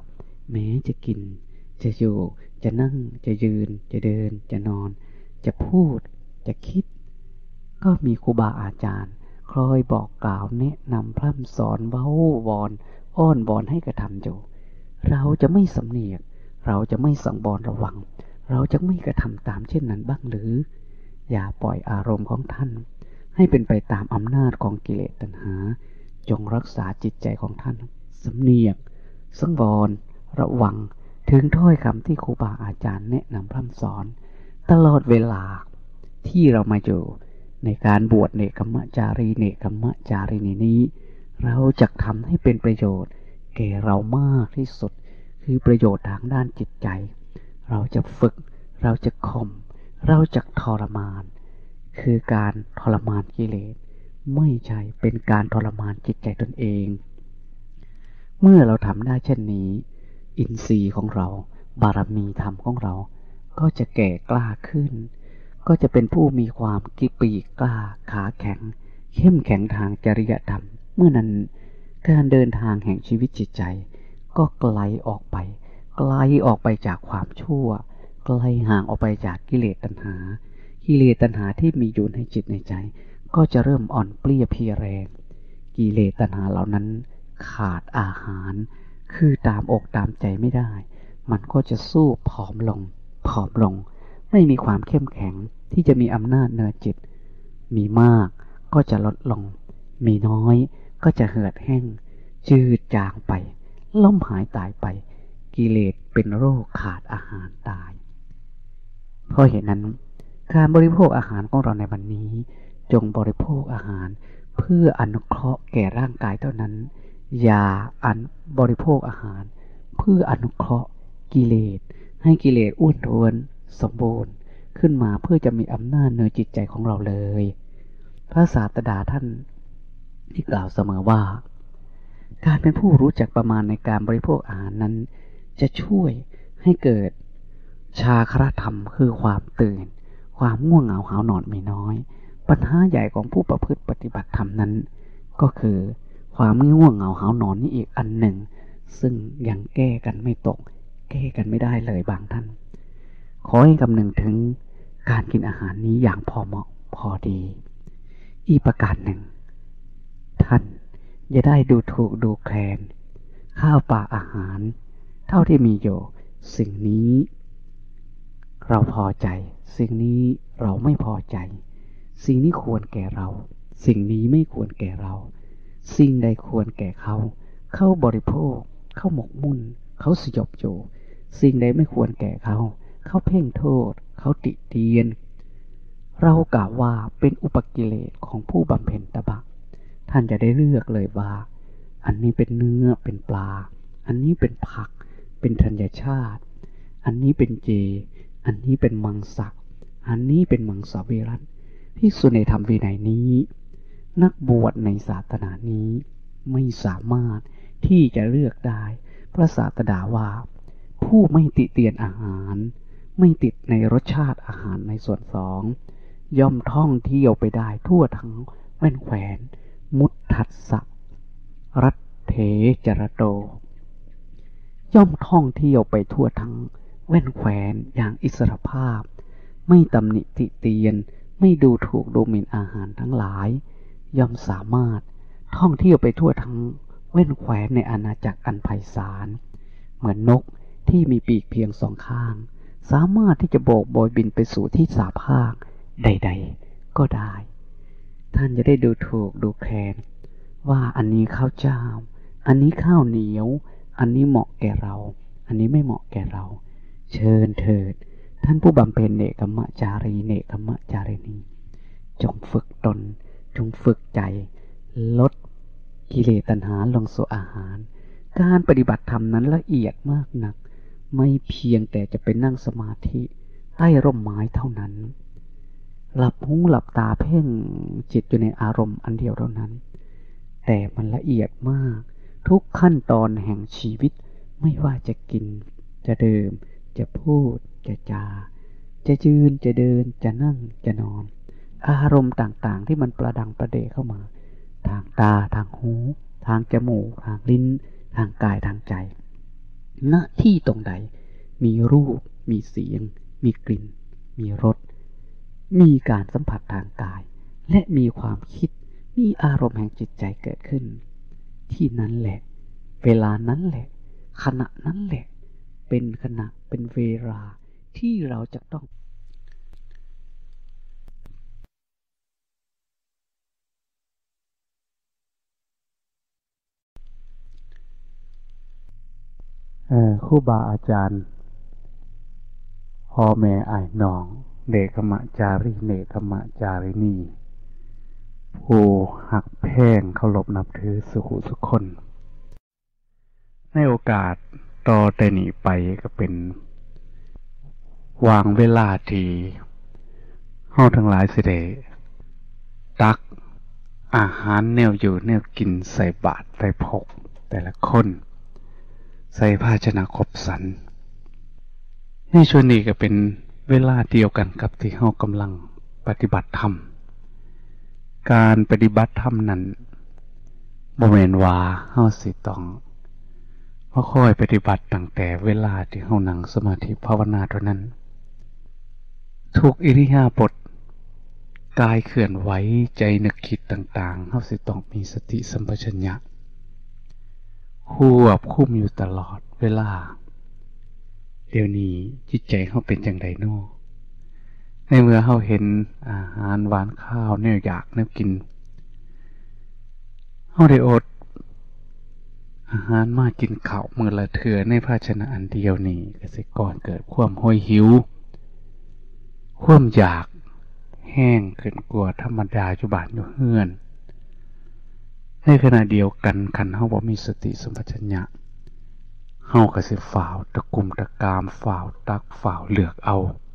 แม้จะกินจะอยู่จะนั่งจะยืนจะเดินจะนอนจะพูดจะคิดก็มีครูบาอาจารย์คอยบอกกล่าวแนะนำพร่ำสอนเว้าวอนอ้อนวอนให้กระทำอยู่เราจะไม่สำเนียกเราจะไม่สังวรระวังเราจะไม่กระทำตามเช่นนั้นบ้างหรืออย่าปล่อยอารมณ์ของท่านให้เป็นไปตามอำนาจของกิเลสตัณหาจงรักษาจิตใจของท่านสำเนียกสังวรระวังถึงถ้อยคำที่ครูบาอาจารย์แนะนำพร่ำสอนตลอดเวลาที่เรามาอยู่ในการบวชเนกขัมมจารีเนกขัมมจารีนีนี้เราจะทำให้เป็นประโยชน์แก่เรามากที่สุดคือประโยชน์ทางด้านจิตใจเราจะฝึกเราจะข่มเราจะทรมานคือการทรมานกิเลสไม่ใช่เป็นการทรมานจิตใจตนเองเมื่อเราทำได้เช่นนี้อินทรีย์ของเราบารมีธรรมของเราก็จะแก่กล้าขึ้นก็จะเป็นผู้มีความกิปีกล้าขาแข็งเข้มแข็งทางจริยธรรมเมื่อนั้นการเดินทางแห่งชีวิตจิตใจก็ไกลออกไปไกลออกไปจากความชั่วไกลห่างออกไปจากกิเลสตัณหากิเลสตัณหาที่มีอยู่ในจิตในใจก็จะเริ่มอ่อนเปลี้ยเพลียแรงกิเลสตัณหาเหล่านั้นขาดอาหารคือตามอกตามใจไม่ได้มันก็จะสู้ผอมลงผอมลงไม่มีความเข้มแข็งที่จะมีอำนาจเหนือจิตมีมากก็จะลดลงมีน้อยก็จะเหือดแห้งจืดจางไปล่มหายตายไปกิเลสเป็นโรคขาดอาหารตายเพราะเหตุนั้นการบริโภคอาหารของเราในวันนี้จงบริโภคอาหารเพื่ออนุเคราะห์แก่ร่างกายเท่านั้นอย่าอันบริโภคอาหารเพื่ออนุเคราะห์กิเลสให้กิเลสอ้วนท้วนสมบูรณ์ขึ้นมาเพื่อจะมีอำนาจเหนือจิตใจของเราเลยพระศาสดาท่านที่กล่าวเสมอว่าการเป็นผู้รู้จักประมาณในการบริโภคอาหารนั้นจะช่วยให้เกิดชาครธรรมคือความตื่นความง่วงเหงาหาวนอนไม่น้อยปัญหาใหญ่ของผู้ประพฤติปฏิบัติธรรมนั้นก็คือความง่วงเหงาหาวนอนนี่อีกอันหนึ่งซึ่งยังแก้กันไม่ตกแก้กันไม่ได้เลยบางท่านขอให้คำนึงถึงการกินอาหารนี้อย่างพอเหมาะพอดีอีกประการหนึ่งท่านอย่าได้ดูถูกดูแคลนข้าวปลาอาหารเท่าที่มีอยู่สิ่งนี้เราพอใจสิ่งนี้เราไม่พอใจสิ่งนี้ควรแก่เราสิ่งนี้ไม่ควรแก่เราสิ่งใดควรแก่เขาเข้าบริโภคเข้าหมกมุ่นเขาสยบอยู่สิ่งใดไม่ควรแก่เขาเขาเพ่งโทษเขาติเตียนเรากล่าวว่าเป็นอุปกิเลสของผู้บำเพ็ญตบะท่านจะได้เลือกเลยว่าอันนี้เป็นเนื้อเป็นปลาอันนี้เป็นผักเป็นธัญชาติอันนี้เป็นเจอันนี้เป็นมังสะอันนี้เป็นมังสวิรัติภิกษุในธรรมวินัยนี้นักบวชในศาสนานี้ไม่สามารถที่จะเลือกได้พระศาสดาว่าผู้ไม่ติเตียนอาหารไม่ติดในรสชาติอาหารในส่วนสองย่อมท่องเที่ยวไปได้ทั่วทั้งแว่นแขวนมุตถัสสะรัตเถจรโตย่อมท่องเที่ยวไปทั่วทั้งแว่นแขวนอย่างอิสรภาพไม่ตำหนิติเตียนไม่ดูถูกดูหมิ่นอาหารทั้งหลายย่อมสามารถท่องเที่ยวไปทั่วทั้งแว่นแขวนในอาณาจักรอันไพศาลเหมือนนกที่มีปีกเพียงสองข้างสามารถที่จะโบกโบยบินไปสู่ที่สาภาคใดๆก็ได้ท่านจะได้ดูถูกดูแคลนว่าอันนี้ข้าวเจ้าอันนี้ข้าวเหนียวอันนี้เหมาะแก่เราอันนี้ไม่เหมาะแก่เราเชิญเถิดท่านผู้บำเพ็ญเนกขัมมจารีเนกขัมมจารีนีจงฝึกตนจงฝึกใจลดกิเลสตัณหาลงสู่อาหารการปฏิบัติธรรมนั้นละเอียดมากนักไม่เพียงแต่จะไปนั่งสมาธิใต้ร่มไม้เท่านั้นหลับหูหลับตาเพ่งจิตอยู่ในอารมณ์อันเดียวเท่านั้นแต่มันละเอียดมากทุกขั้นตอนแห่งชีวิตไม่ว่าจะกินจะดื่มจะพูดจะจาจะยืนจะเดินจะนั่งจะนอนอารมณ์ต่างๆที่มันประดังประเดะเข้ามาทางตาทางหูทางจมูกทางลิ้นทางกายทางใจณที่ตรงใดมีรูปมีเสียงมีกลิ่นมีรสมีการสัมผัสทางกายและมีความคิดมีอารมณ์แห่งจิตใจเกิดขึ้นที่นั้นแหละเวลานั้นแหละขณะนั้นแหละเป็นขณะเป็นเวลาที่เราจะต้องเออครูบาอาจารย์พ่อแม่อ้ายน้องเดกมะจารีเนกมะจารินีผู้หักแพงเคารพนับถือสุขุสุขคนในโอกาสต่อแต่นี้ไปก็เป็นวางเวลาที่เฮาทั้งหลายสิได้ตักอาหารแนวอยู่แนวกินใส่บาตรใส่พกแต่ละคนใส่ภาชนะครบสรรในช่วงนี้ก็เป็นเวลาเดียวกันกับที่เฮากำลังปฏิบัติธรรมการปฏิบัติธรรมนั้นบ่แม่นว่าเฮาสิต้องมาคอยปฏิบัติตั้งแต่เวลาที่เฮานั่งสมาธิภาวนาเท่านั้นทุกอิริยาบถกายเคลื่อนไหวใจนึกคิดต่างๆเฮาสิต้องมีสติสัมปชัญญะควบคุมอยู่ตลอดเวลาเดี๋ยวนี้จิตใจเฮาเป็นจังไดน้อในเมื่อเฮาเห็นอาหารหวานข้าวแนวอยากแนวกินเฮาได้อดอาหารมากินข้าวมื้อละเทื่อในภาชนะอันเดียวนี้ก็สิก่อนเกิดความห้อยหิวความอยากแห้งขึ้นกว่าธรรมดาอยู่บ้านอยู่เฮือนในขณะเดียวกันคันเฮาบ่มีสติสัมปชัญญะเฮาก็สิฝ่าวตะกุ่มตะกามฝ่าวตักฝ่าวเลือกเอา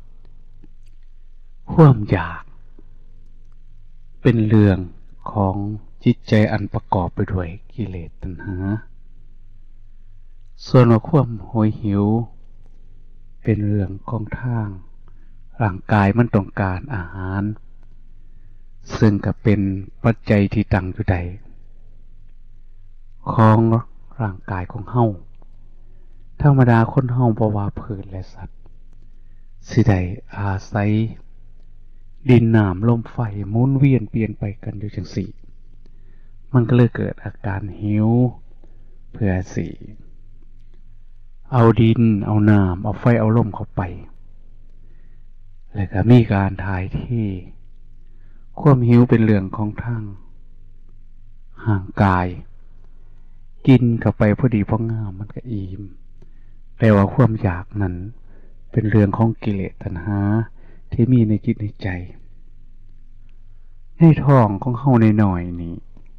ความอยากเป็นเรื่องของจิตใจอันประกอบไปด้วยกิเลสตัณหาส่วนว่าความโหยหิวเป็นเรื่องของทางร่างกายมันต้องการอาหารซึ่งก็เป็นปัจจัยที่ตั้งอยู่ใดของร่างกายของเฮาธรรมดาคนเฮาบ่ว่าพืชและสัตว์สิได้อาศัยดินน้ำลมไฟหมุนเวียนเปลี่ยนไปกันอยู่จังสี่มันก็เลยเกิดอาการหิวเพื่อสิเอาดินเอาน้ำเอาไฟเอาลมเข้าไปแล้วก็มีการถ่ายที่ความหิวเป็นเรื่องของทางห่างกายกินเข้าไปพอดีพองามมันก็อิ่มแต่ว่าความอยากนั้นเป็นเรื่องของกิเลสตัณหาที่มีในจิตในใจในท้องของเฮาในหน่อยนี้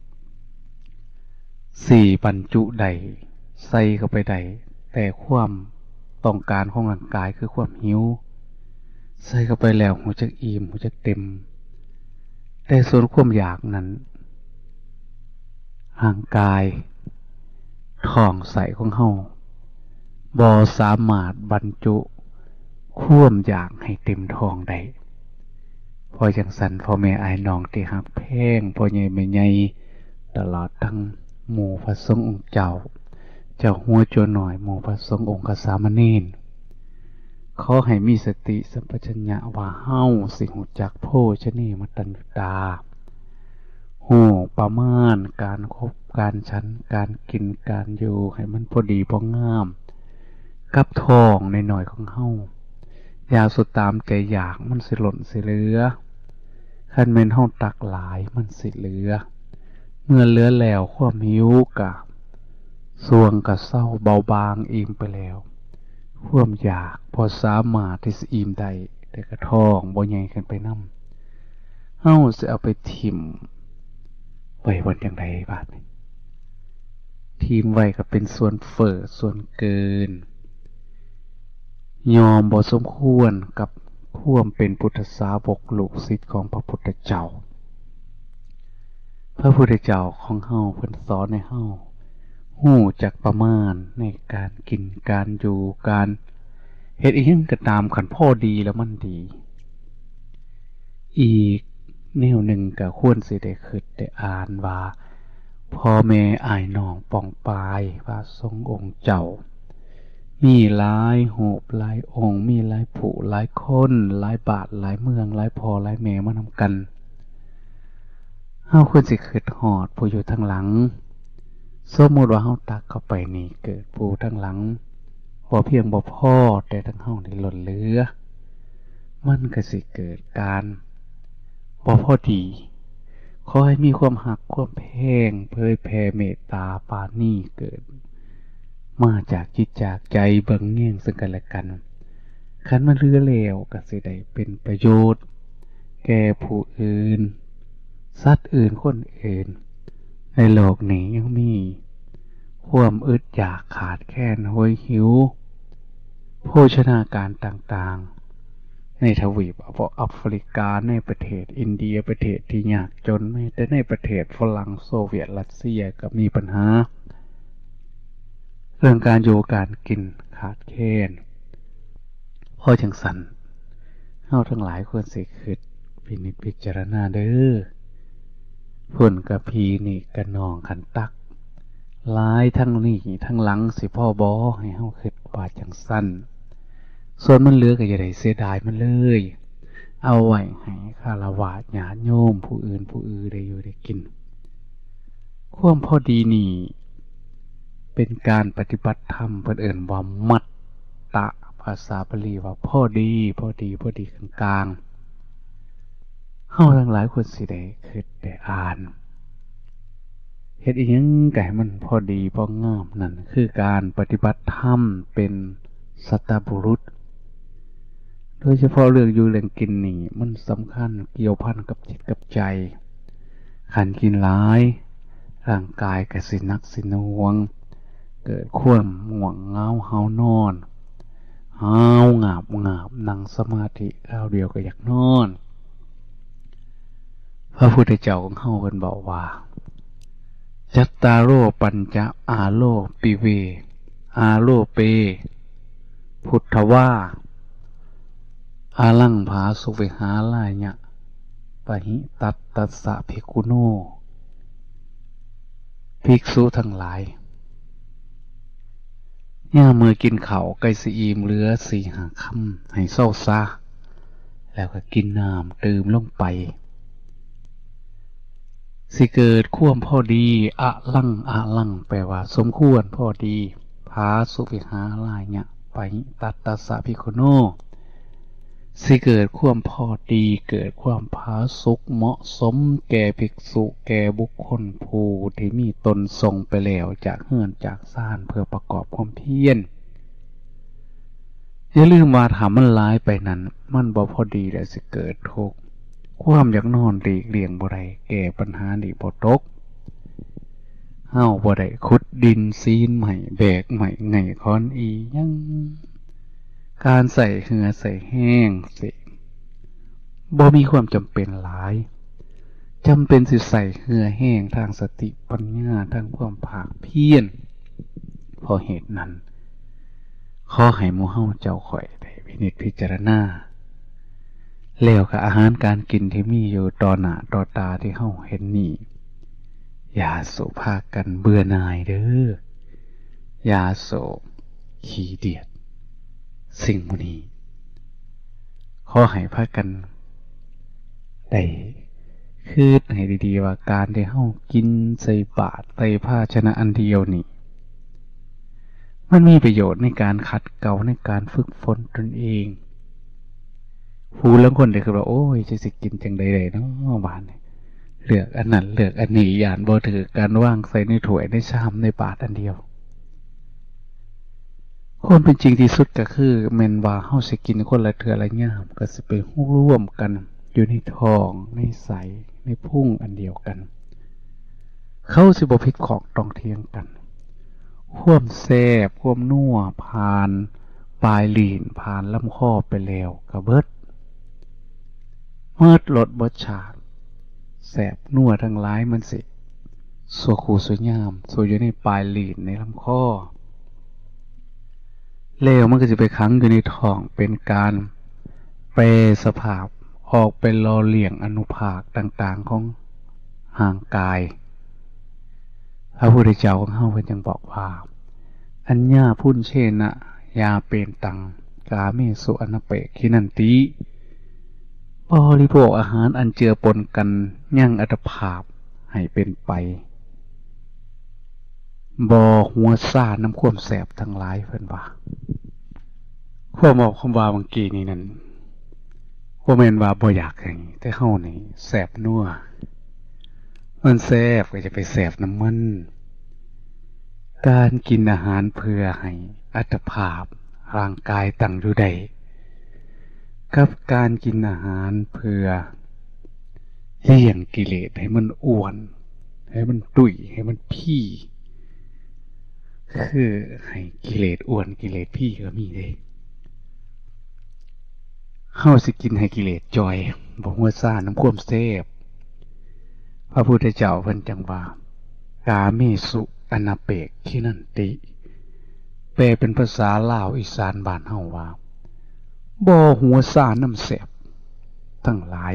สี่บรรจุใดใส่เข้าไปใดแต่ความต้องการของร่างกายคือความหิวใส่เข้าไปแล้วหัวจักอิ่มหัวจักเต็มแต่ส่วนความอยากนั้นร่างกายท้องใสของเฮาบ่สามารถบรรจุความอยากให้เต็มท้องได้พอจังสันพ่อแม่อ้ายน้องที่ฮักแพงพ่อใหญ่แม่ใหญ่ตลอดทั้งหมู่พระสงฆ์องค์เจ้าเจ้าหัวโจหน่อยหมู่พระสงฆ์องค์กสามเณรขอให้มีสติสัมปชัญญะว่าเฮาสิหูจักโภชเนมตัญญูตาหูประมาณการคบการฉันการกินการอยู่ให้มันพอดีพองามกับท้องในหน่อยของเฮาอย่าสุดตามใจอยากมันสิหล่นสิเหลือคันแม่นเฮาตักหลายมันสิเหลือเมื่อเหลือแล้วความหิวกะสวงกะเศร้าเบาบางอิ่มไปแล้วความอยากพอสามารถที่สิอิ่มได้แต่กระท้องบ่ใหญ่ขึ้นไปนำเฮาสิเอาไปทิ่มไว้วันจังไดบาดนี้ทิ่มไว้ก็เป็นส่วนเฟ้อส่วนเกินยอมบ่สมควรกับความเป็นพุทธสาวกลูกศิษย์ของพระพุทธเจ้าพระพุทธเจ้าของเฮาเพิ่นสอนให้เฮาฮู้จักประมาณในการกินการอยู่การเฮ็ดอีหยังก็ตามคันพอดีแล้วมันดีอีกแนวหนึ่งก็ควรสิได้คิดได้อ่านว่าพ่อแม่อ้ายน้องป้องปายพระสงฆ์องค์เจ้ามีหลายโหบหลายองค์มีหลายผู้หลายคนหลายบาทหลายเมืองหลายพ่อหลายแม่มานำกันเฮาควรสิคิดฮอดผู้อยู่ทางหลังสมมุติว่าเฮาตักเข้าไปนี่เกิดผู้ทางหลังบ่เพียงบ่พอแต่ทั้งเฮานี่ล้นเหลือมันก็สิเกิดการบ่พอดีขอให้มีความหักความแพงเผยแผ่เมตตาปราณีเกิดมาจากจิตจากใจเบิ่งแย่งซึ่งกันและกันคันมันเหลือแล้วก็สิได้เป็นประโยชน์แก่ผู้อื่นสัตว์อื่นคนอื่นในโลกนี้ยังมีความอึดอยากขาดแคลนโหยหิวโภชนาการต่างๆในทวีปแอฟริกาในประเทศอินเดียประเทศที่ยากจนไม่แต่ในประเทศฝรั่งโซเวียตรัสเซียก็มีปัญหาเรื่องการอยู่การกินขาดแคลนเพราะจังสันเฮาทั้งหลายควรสิคิดพินิจพิจารณาเด้อผลกะพีนี่กะนองขันตักหลายทั้งนี้ทั้งหลังสิพ่อบ่ให้เฮาคิดว่าจังสั้นส่วนมันเหลือก็อย่าได้เสียดายมันเลยเอาไว้ให้คฤหัสถ์ญาติโยมผู้อื่นผู้อื่นได้อยู่ได้กินความพอดีนี่เป็นการปฏิบัติธรรมเพิ่นเอิ้นว่ามัตตะภาษาบาลีว่าพอดีพอดีพอดีกลางๆเฮาทั้งหลายควรสิได้คิดได้อ่านเฮ็ดอีหยังก็ให้มันพอดีพองามนั่นคือการปฏิบัติธรรมเป็นสัตตบุรุษโดยเฉพาะเรื่องอยู่เรื่องกินนี่มันสำคัญเกี่ยวพันกับจิตกับใจขันกินหลายร่างกายก็สิหนักสิหน่วงเกิดความง่วงเหงาหาวนอนหาวงาบงาบนั่งสมาธิคราวเดียวก็อยากนอนพระพุทธเจ้าของเฮาเพิ่นบอกว่าจัตตาโรปัญจอาโลปิเวอาโลเปพุทธวาอาลังภาสุเวหาลายะปะหิตัตตัสสะภิกขุโนภิกษุทั้งหลายย่ามือกินข้าวไก่สิอิ่มเหลือสี่หาคำให้เศร้าซะแล้วก็กินน้ำตื่มลงไปสิเกิดความพอดีอะลังอะลังแปลว่าสมควรพอดีภาสุวิหาลายะปะหิตัตตัสสะภิกขุโนสิเกิดความพอดีเกิดความผาสุกเหมาะสมแก่ภิกษุแก่บุคคลผู้ที่มีตนทรงไปแล้วจากเฮือนจากซ่านเพื่อประกอบความเพียรอย่าลืมว่าถ้ามันหลายไปนั้นมันบ่พอดีแล้วสิเกิดทุกข์ความอยากนอนหลีกเลี่ยงบ่ได้แก้ปัญหานี้บ่ตกเฮาบ่ได้ขุดดินซีนใหม่แบกใหม่ไงคอนอียังการใส่เหือใส่แห้งสิบ่มีความจำเป็นหลายจำเป็นสิใส่เหือแห้งทางสติปัญญาทางความภาคเพียรเพราะเหตุนั้นขอให้หมู่เฮาเจ้าข่อยได้พินิจพิจารณาแล้วกับอาหารการกินที่มีอยู่ต่อหน้าต่อตาที่เฮาเห็นนี่อย่าโศพากันเบื่อหน่ายเด้ออย่าโศขี้เดียดสิ่งพวกนี้ขอให้พากันได้คืดให้ดีๆว่าการที่เฮากินใส่บาตรใส่ภาชนะอันเดียวนี่มันมีประโยชน์ในการขัดเกลาในการฝึกฝนตนเองผู้ลางคนได้คือว่าโอ้ยจะสิกินจังใดๆเนาะบาดนี่เลือกอันนั้นเลือกอันนี้ย่านบ่ถือการวางใส่ในถ้วยในชามในบาตรอันเดียวความเป็นจริงที่สุดก็คือแม่นว่าเฮาสิกินคนละเทื่อละยามก็สิไปร่วมกันอยู่ในท้องในไสในพุงอันเดียวกันเขาสิบ่ผิดของต้องเถียงกันความแซ่บความนัวผ่านปลายลิ้นผ่านลำคอไปแล้วก็เบิดเมิดรสบ่ชาติแซ่บนัวทั้งหลายมันสิสัวคู่สวยงามสัวอยู่ในปลายลิ้นในลำคอแล้วมันก็จะไปขังอยู่ในท้องเป็นการแปรสภาพออกเป็นรอเลี่ยงอนุภาคต่างๆของห่างกายพระพุทธเจ้าของเฮาเพิ่นยังบอกว่าอัญญาพุนเชนะยาเป็นตังกาเมสุอนาเปขินันติบริโภคอาหารอันเจือปนกันยั่งอัตภาพให้เป็นไปบ่หัวซ่าน้ำความแสบทั้งหลายเพิ่นว่าความบอกคำว่าบางกีนี่นั่นบ่แม่นว่าบ่อยากให้แต่เฮานี่แสบนัวมันแสบก็จะไปแสบน้ำมันการกินอาหารเพื่อให้อัตภาพร่างกายตั้งอยู่ได้กับการกินอาหารเพื่อเลี้ยงกิเลสให้มันอ้วนให้มันตุ้ยให้มันพี่คือให้กิเลสอ้วนกิเลสพี่ก็มีเด้เฮาสิกินให้กิเลสจอยบ่หัวซ่าน้ำความแซ่บพระพุทธเจ้าเพิ่นจังว่ากาเมสุอนาเปกขินันติแปลเป็นภาษาลาวอีสานบ้านเฮาว่าบ่หัวซ่าน้ำแซ่บทั้งหลาย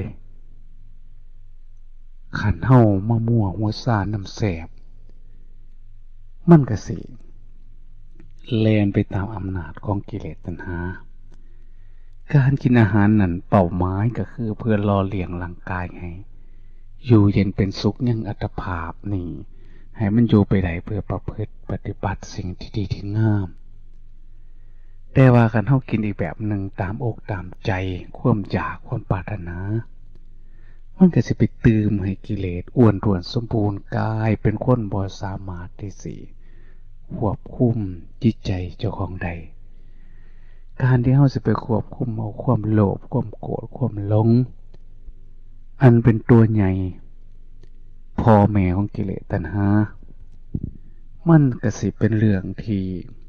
ขันเฮามามั่วหัวซ่าน้ำแซ่บมันก็สิแล่นไปตามอำนาจของกิเลสตัณหาการกินอาหารนั่นเป้าหมายก็คือเพื่อรอเลี้ยงร่างกายให้อยู่เย็นเป็นสุขยังอัตภาพนี่ให้มันอยู่ไปได้เพื่อประพฤติปฏิบัติสิ่งที่ดีที่งามแต่ว่าการเฮากินอีกแบบหนึ่งตามอกตามใจความอยากความปรารถนามันก็สิไปตืมให้กิเลสอ้วนท้วนสมบูรณ์กายเป็นคนบ่สามารถที่สิควบคุมจิตใจเจ้าของใดการที่เฮาสิไปควบคุมเอาความโลภความโกรธความหลงอันเป็นตัวใหญ่พ่อแม่ของกิเลสตัณหามันก็สิเป็นเรื่องที่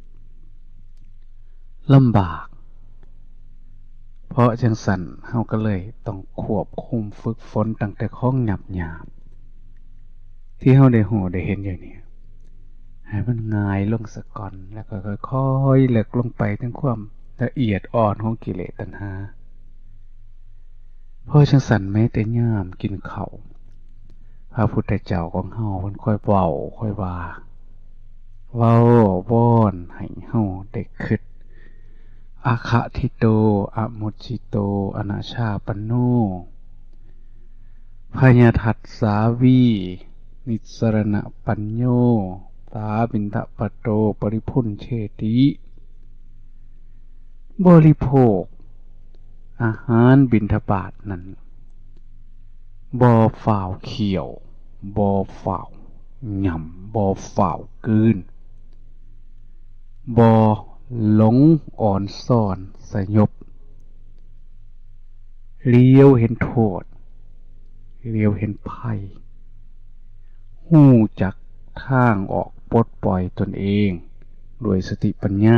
ลำบากเพราะจังสั่นเฮาก็เลยต้องควบคุมฝึกฝนตั้งแต่ของหยาบๆที่เฮาได้หูได้เห็นอยู่นี่ให้มันง่ายลงซะก่อนแล้วก็ค่อยๆเลิกลงไปถึงความละเอียดอ่อนของกิเลสตัณหาเพราะจังสั่นแม้แต่ยามกินข้าวพระพุทธเจ้าของเฮาเพิ่นค่อยเว้าค่อยว่าเว้าว่อนให้เฮาได้คิดอาคะทิโตอมุจจิโตอนาชาปโนพยทัสสาวีนิสรณปัญโยตาบินทะปโตปริพุนเชติบริโภคอาหารบิณฑบาตนั้นบ่ฝ่าวเขียวบ่ฝ่าวหย่ำบ่ฝ่าวกืนบ่หลงอ่อนซ่อนสยบเลี้ยวเห็นโทษเลี้ยวเห็นภัยหู้จักทางออกปลดปล่อยตนเองด้วยสติปัญญา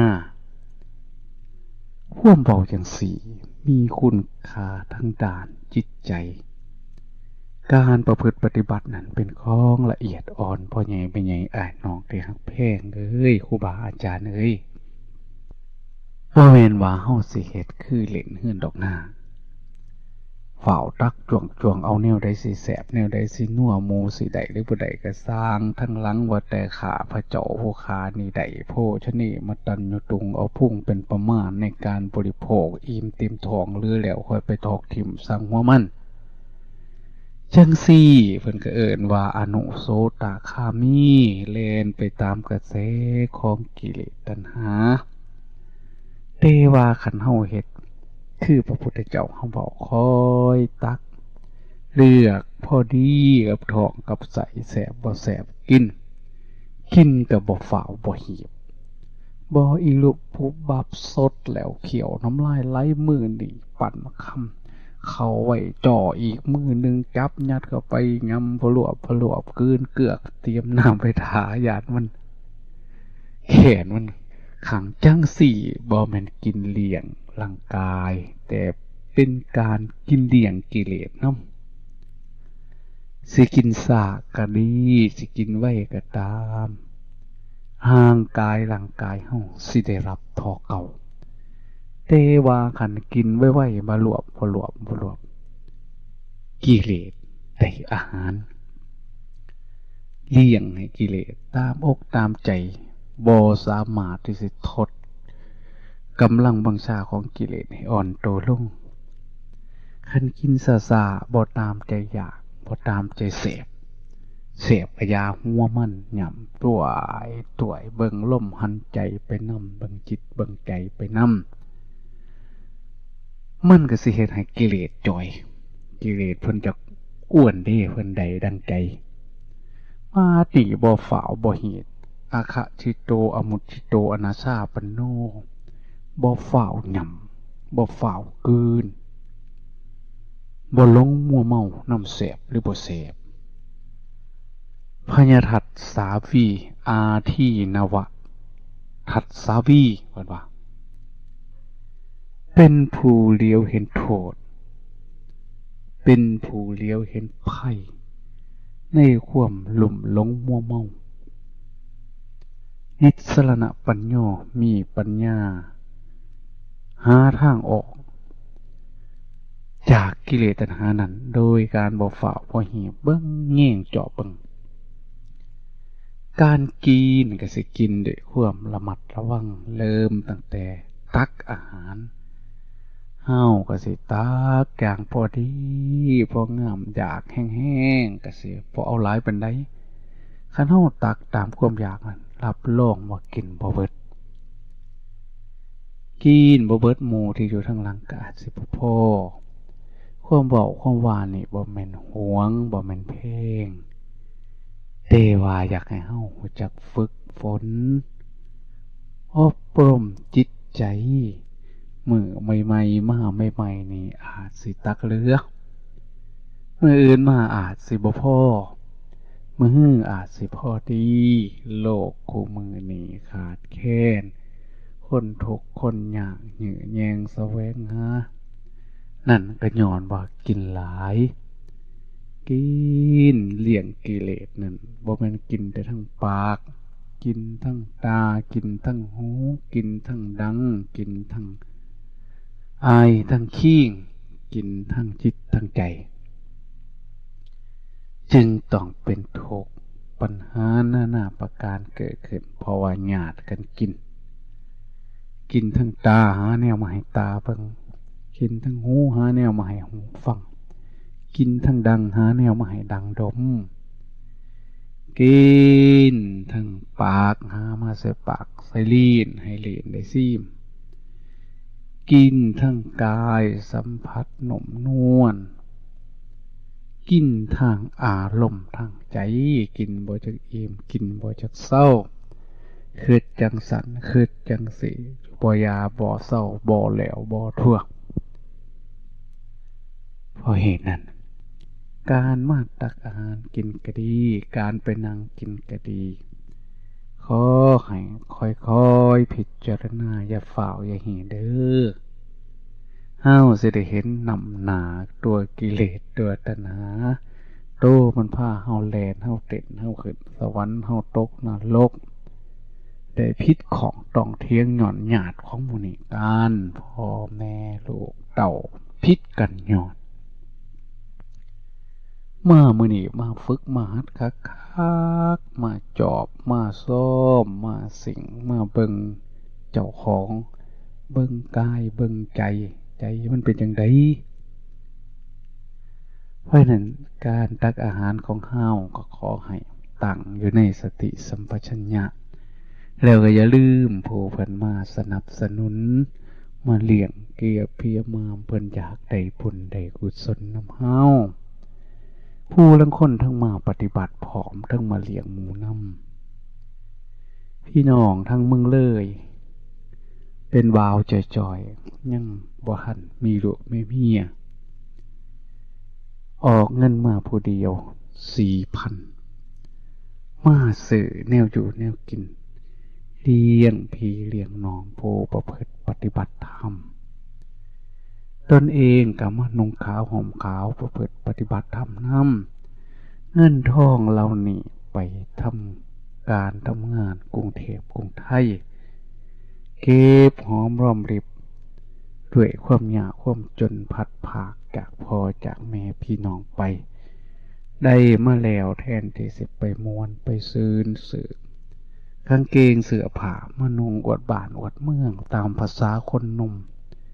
ความเบาจังสี่มีคุณค่าทั้งด้านจิตใจการประพฤติปฏิบัตินั้นเป็นของละเอียดอ่อนพ่อใหญ่ไปใหญ่อ้ายน้องที่ฮักแพงเอ้ยครูบาอาจารย์เอ้ยบ่แม่นว่าเฮาสิเฮ็ดคือเล่นเฮือนดอกนาเฝ้าตักจ้วงจ้วงเอาแนวใดสิแสบแนวใดสินัวหมูสิได้หรือบ่ได้ก็สร้างทั้งหลังว่าแต่ขาพระเจ้าผู้ขานี่ได้โภชนีมาตันอยู่ตุงเอาพุ่งเป็นประมาณในการบริโภคอิ่มเต็มท้องหรือแล้วค่อยไปทอกทิ่มสั่งหัวมันจังซี่เพิ่นก็เอิ้นว่าอนุโสตคามีแล่นไปตามกระแสของกิเลสตัณหาแต่ว่าคันเฮาเฮ็ดคือพระพุทธเจ้าเฮาบอกคอยตักเลือกพอดีกับท้องกับใสแสบบ่แสบกินกินก็บ่ฝ่าวบ่หีบบ่อีลุปุบบับสดแล้วเขียวน้ำลายไหลมือนี่ปั่นคำเข้าไว้จ่ออีกมือนึงจับยัดเข้าไปงำพลวบพลวบกืนเกือกเตรียมน้ำไปถาญาติมันแขนมันขังจังสี่บ่แม่นกินเลี้ยงร่างกายแต่เป็นการกินเลี้ยงกิเลสนำสิกินซากก็ดีสิกินไว้ก็ตามห่างกายร่างกายเฮาสิได้รับทอเก่าแต่ว่าคันกินไว้ๆมาหลวบบ่หลวบบ่หลวบกิเลสได้อาหารเลี้ยงให้กิเลสตามอกตามใจบ่สามารถที่สิทดกำลังบังชาของกิเลสให้อ่อนโตลงคันกินซาซาบ่ตามใจอยากบ่ตามใจเสพเสพกะยาหัวมันหย่ำตัวไอ้ตัวไอ้เบิ่งลมหันใจไปนำเบิ่งจิตเบิ่งใจไปนำมันก็สิเฮ็ดให้กิเลสจ่อยกิเลสเพิ่นจะอ้วนเด้เพิ่นใดดังใจมาติบ่ฝ่าวบ่เหตุอาคะชิโตอมุตชิโตอนาชาปโนบ่ฝ่าวหย่ำบ่ฝ่าวกืนบ่หลงมัวเมาน้ำเสพหรือบ่เสพพญาทัตสาวีอาทีนวะทัตสาวีว่าว่าเป็นผู้เลี้ยวเห็นโทษเป็นผู้เลี้ยวเห็นภัยในความหลุ่มหลงมัวเมานิสรณปัญโยมีปัญญาหาทางออกจากกิเลสตัณหานั้นโดยการบ่ฝ่าบ่เหี่ยเบิ่งแง่งเจาะเบิ่งการกินก็สิกินด้วยความระมัดระวังเริ่มตั้งแต่ตักอาหารเฮาก็สิตักอย่างพอดีพองามอยากแห้งๆก็สิบ่เอาหลายปานใดคันเฮาตักตามความอยากนั้นรับรองว่ากินบ่เบิดกินบ่เบิดหมู่ที่อยู่ทางหลังก็อาจสิบ่พอความเว้าความว่านี่บ่แม่นหวงบ่แม่นเพลงแต่ว่าอยากให้เฮารู้จักฝึกฝนอบรมจิตใจมื้อใหม่ๆมาใหม่ๆนี่อาจสิตักเหลือมื้ออื่นมาอาจสิบ่พอมื้ออาจสิพอดีโลกคู่มื้อนี้ขาดแคลนคนทุกข์คนยากยื้อแยงแสวงหานั่นก็ย้อนว่ากินหลายกินเลี้ยงกิเลสนั่นบ่แม่นกินแต่ทั้งปากกินทั้งตากินทั้งหูกินทั้งดังกินทั้งอายทั้งขี้งกินทั้งจิตทั้งใจจึงต้องเป็นทุกข์ปัญหานานาประการเกิดขึ้นเพราะว่าญาติกันกินกินทั้งตาหาแนวมาให้ตาเบิ่งกินทั้งหูหาแนวมาให้หูฟังกินทั้งดังหาแนวมาให้ดังดมกินทั้งปากหามาใส่ปากใส่ลิ้นให้ลิ้นได้ซีมกินทั้งกายสัมผัสหนุ่มนวลกินทางอารมณ์ทางใจกินบ่จักอิ่มกินบ่จักเศร้าคิดจังสันคิดจังสิบ่ยาบ่เศร้าบ่แหลวบ่ทั่วเพราะเหตุนั้นการมาตักอาหารกินก็ดีการไปนั่งกินก็ดีขอให้ค่อยๆพิจารณาอย่าฝ่าวอย่าเหี่ยเด้อเฮาสิได้เห็นนำหน้าตัวกิเลสตัวตัณหาโตมันพาเฮาแล่นเฮาเต้นเฮาขึ้นสวรรค์เฮาตกนรกได้พิษของต้องเทียงหย่อนหยาดของหมู่นี้กันพ่อแม่ลูกเต่าพิษกันหย่อนมามื้อนี้มาฝึกมาหัดคักๆมาจอบมาซ้อมมาสิงมาเบิ่งเจ้าของเบิ่งกายเบิ่งใจใจมันเป็นจังไดเพราะนั้นการตักอาหารของเฮาก็ขอให้ตั้งอยู่ในสติสัมปชัญญะแล้วก็อย่าลืมผู้เพิ่นมาสนับสนุนมาเลี้ยงเกียรติเพียมามเพิ่นอยากได้บุญได้กุศลนำเฮาผู้ลังคนทั้งมาปฏิบัติผอมทั้งมาเลี้ยงหมูนำพี่น้องทั้งเมืองเลยเป็นวาวจ่อยๆยังบ่หันมีลูกไม่เมียออกเงินมาผู้เดียวสี่พันมาสื่อแนวอยู่แนวกินเลี้ยงพี่เลี้ยงน้องผู้ประพฤติปฏิบัติธรรมตนเองก็มานุ่งขาวห่มขาวประพฤติปฏิบัติธรรมนำเงินทองเรานี่ไปทำการทำงานกรุงเทพกรุงไทยเก็บหอมรอมริบด้วยความยากความจนพัดผากจากพ่อจากแม่พี่น้องไปได้มาแล้วแทนที่สิไปมวนไปซื้นสื่อกางเกงเสื้อผ้ามานุ่งอวดบ้านอวดเมืองตามภาษาคนหนุ่ม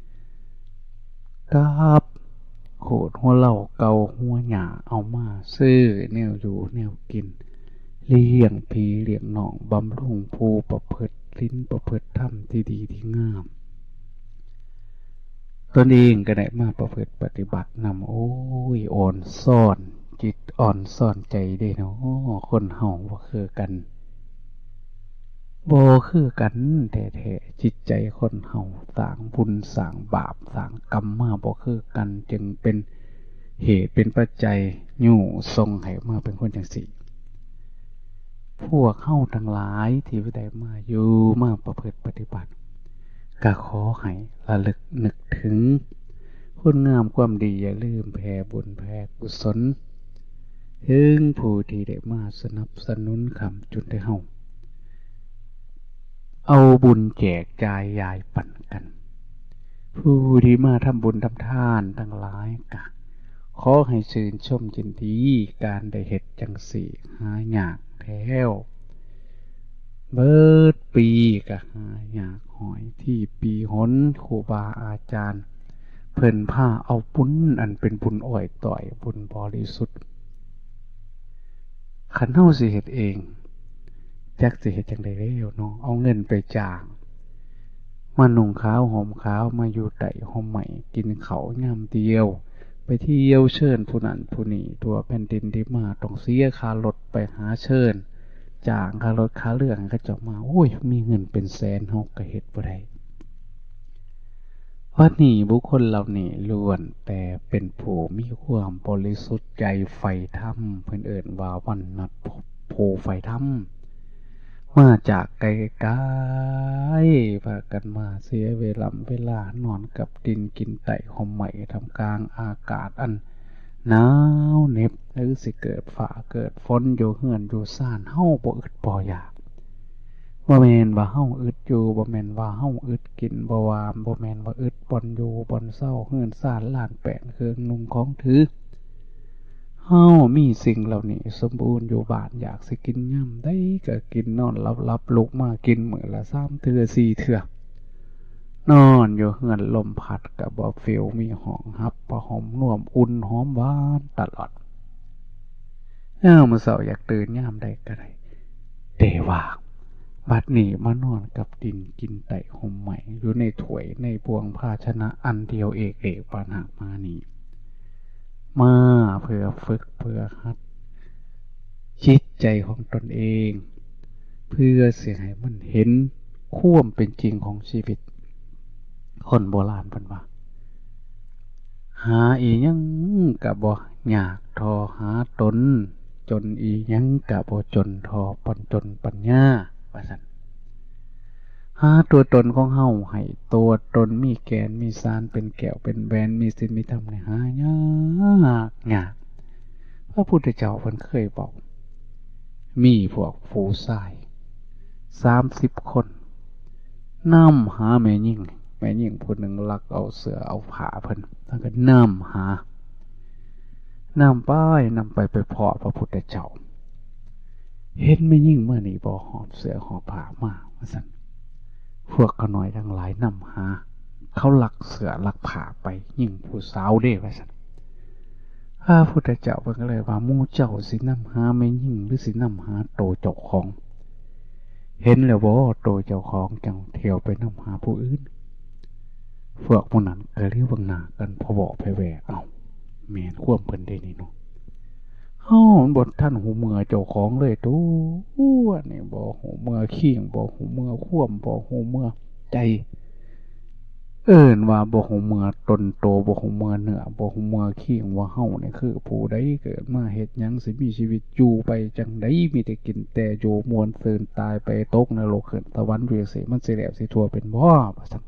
กับโขดหัวเหล่าเกาหัวหยาเอามาซื้อแนวอยู่แนวกินเลี้ยงผีเลี้ยงหนองบำรุงผู้ประพฤติลิ้นประพฤติธรรมที่ดีที่งามตนเองก็ได้มาประพฤติปฏิบัตินำโอ้ยอ่อนซ่อนจิตอ่อนซ่อนใจได้เนาะคนเฮาบ่คือกันบ่คือกันแท้ๆจิตใจคนเฮาสร้างบุญสร้างบาปสร้างกรรมมาบ่คือกันจึงเป็นเหตุเป็นปัจจัยยู่ส่งให้มาเป็นคนจังซี่พวกเฮาทั้งหลายที่ได้มาอยู่มาประพฤติปฏิบัติก็ขอให้ระลึกนึกถึงคุณงามความดีอย่าลืมแผ่บุญแผ่กุศลถึงผู้ที่ได้มาสนับสนุนคำจุนได้เฮาเอาบุญแจกจ่ายยายปันกันผู้ที่มาทำบุญทำทานทั้งหลายกะขอให้ชื่นชมยินดีการได้เฮ็ดจังสี่หายากแท้วเบิดปีกะหายากหอยที่ปีหนครูบาอาจารย์เพิ่นพาเอาบุญอันเป็นบุญอ้อยต่อยบุญบริสุทธิ์ขันเฮาสิเฮ็ดเองจักสิเฮ็ดจังได๋แล้วเนาะเอาเงินไปจ้างมานุ่งขาวห่มขาวมาอยู่ใต้ห่มใหม่กินข้าวยามเดียวไปเที่ยวเชิญผู้นั้นผู้นี้ทั่วแผ่นดินที่มาต้องเสียค่ารถไปหาเชิญจ้างค่ารถค่าเรือให้เขาเจ้ามาโอ้ยมีเงินเป็นแสนเฮาก็เฮ็ดบ่ได้ว่านี่บุคคลเหล่านี้ล้วนแต่เป็นผู้มีความบริสุทธิ์ใจใฝ่ธรรมเพิ่นเอิ้นว่าวันนัดโพใฝ่ธรรมมาจากไกลๆพากันมาเสียเวลาเวลานอนกับดินกินไต่ห่มไหมทำกลางอากาศอันหนาวเหน็บหรือสิเกิดฝ่าเกิดฝนอยู่เฮือนอยู่ซ่านเฮาบ่อึดบ่อยากบ่แม่นว่าเฮาอึดอยู่บ่แม่นว่าเฮาอึดกินบ่วามบ่แม่นว่าอึดบ่อนอยู่บ่อนเศร้าเฮือนซ่านล้านแปดเครื่องนุ่งของถือเฮามีสิ่งเหล่านี้สมบูรณ์อยู่บ้านอยากสิกินย่ำได้ก็กินนอนหลับๆลุกมากินมื้อละสามเทื่อสี่เทื่อนอนอยู่เฮือนลมพัดก็บ่ฟิวมีห้องฮับประหอมน่วมอุ่นหอมหวานตลอดยามมื้อเช้าอยากตื่นยามใดก็ได้แต่ว่าบัดนี้มานอนกับดินกินไต่ห่มไหมอยู่ในถ้วยในพวงภาชนะอันเดียวเอกเอกปานหากมานี่มาเพื่อฝึกเพื่อหัดจิตใจของตนเองเพื่อเสียให้มันเห็นความเป็นจริงของชีวิตคนโบราณเพิ่นว่าหาอีหยังกะบ่ยากทอหาตนจนอีหยังกะบ่จนทอปนจนปัญญาว่าซั่นหาตัวตนของเฮาให้ตัวตนมีแกนมีสารเป็นแก้วเป็นแหวนมีศีลมีธรรมเนี่ยหายากยากพระพุทธเจ้าเพิ่นเคยบอกมีพวกฝูชายสามสิบคนนำหาแม่หญิงแม่หญิงผู้หนึ่งลักเอาเสื้อเอาผ้าเพิ่นแล้วก็นำหานำไปนำไปไปเพาะพระพุทธเจ้าเห็นแม่หญิงเมื่อนี้บ่หอบเสื้อหอบผ้ามาว่าซั่นพวกขน้อยทั้งหลายนำหาเขาลักเสื้อลักผ้าไปยิ่งผู้สาวเด้ว่าซั่นพระพุทธเจ้าเพิ่นก็เลยว่าหมู่เจ้าสินำหาแม่หญิงหรือสินำหาโตเจ้าของเห็นแล้วบ่โตเจ้าของจังเที่ยวไปนำหาผู้อื่นพวกพวกนั้นก็เรียกว่าหน้ากันพอบอกไปแหวเอ้าแม่นความเพิ่นได้นี่เนาะเฮาบ่ทันหูเมื่อเจ้าของเลยตัวนี่บ่หูเมื่อขี้งบ่หูเมื่อความบ่หูเมื่อใจเอิ้นว่าบ่หูเมื่อตนโตบ่หูเมื่อเนื้อบ่หูเมื่อขี้งว่าเฮานี่คือผู้ใดเกิดมาเฮ็ดหยังสิมีชีวิตอยู่ไปจังได๋มีแต่กินแต่อยู่มวนซื่นตายไปตกนรกขึ้นสวรรค์เวียสิมันสิแล้วสิทั่วเป็นบ่ว่าซั่น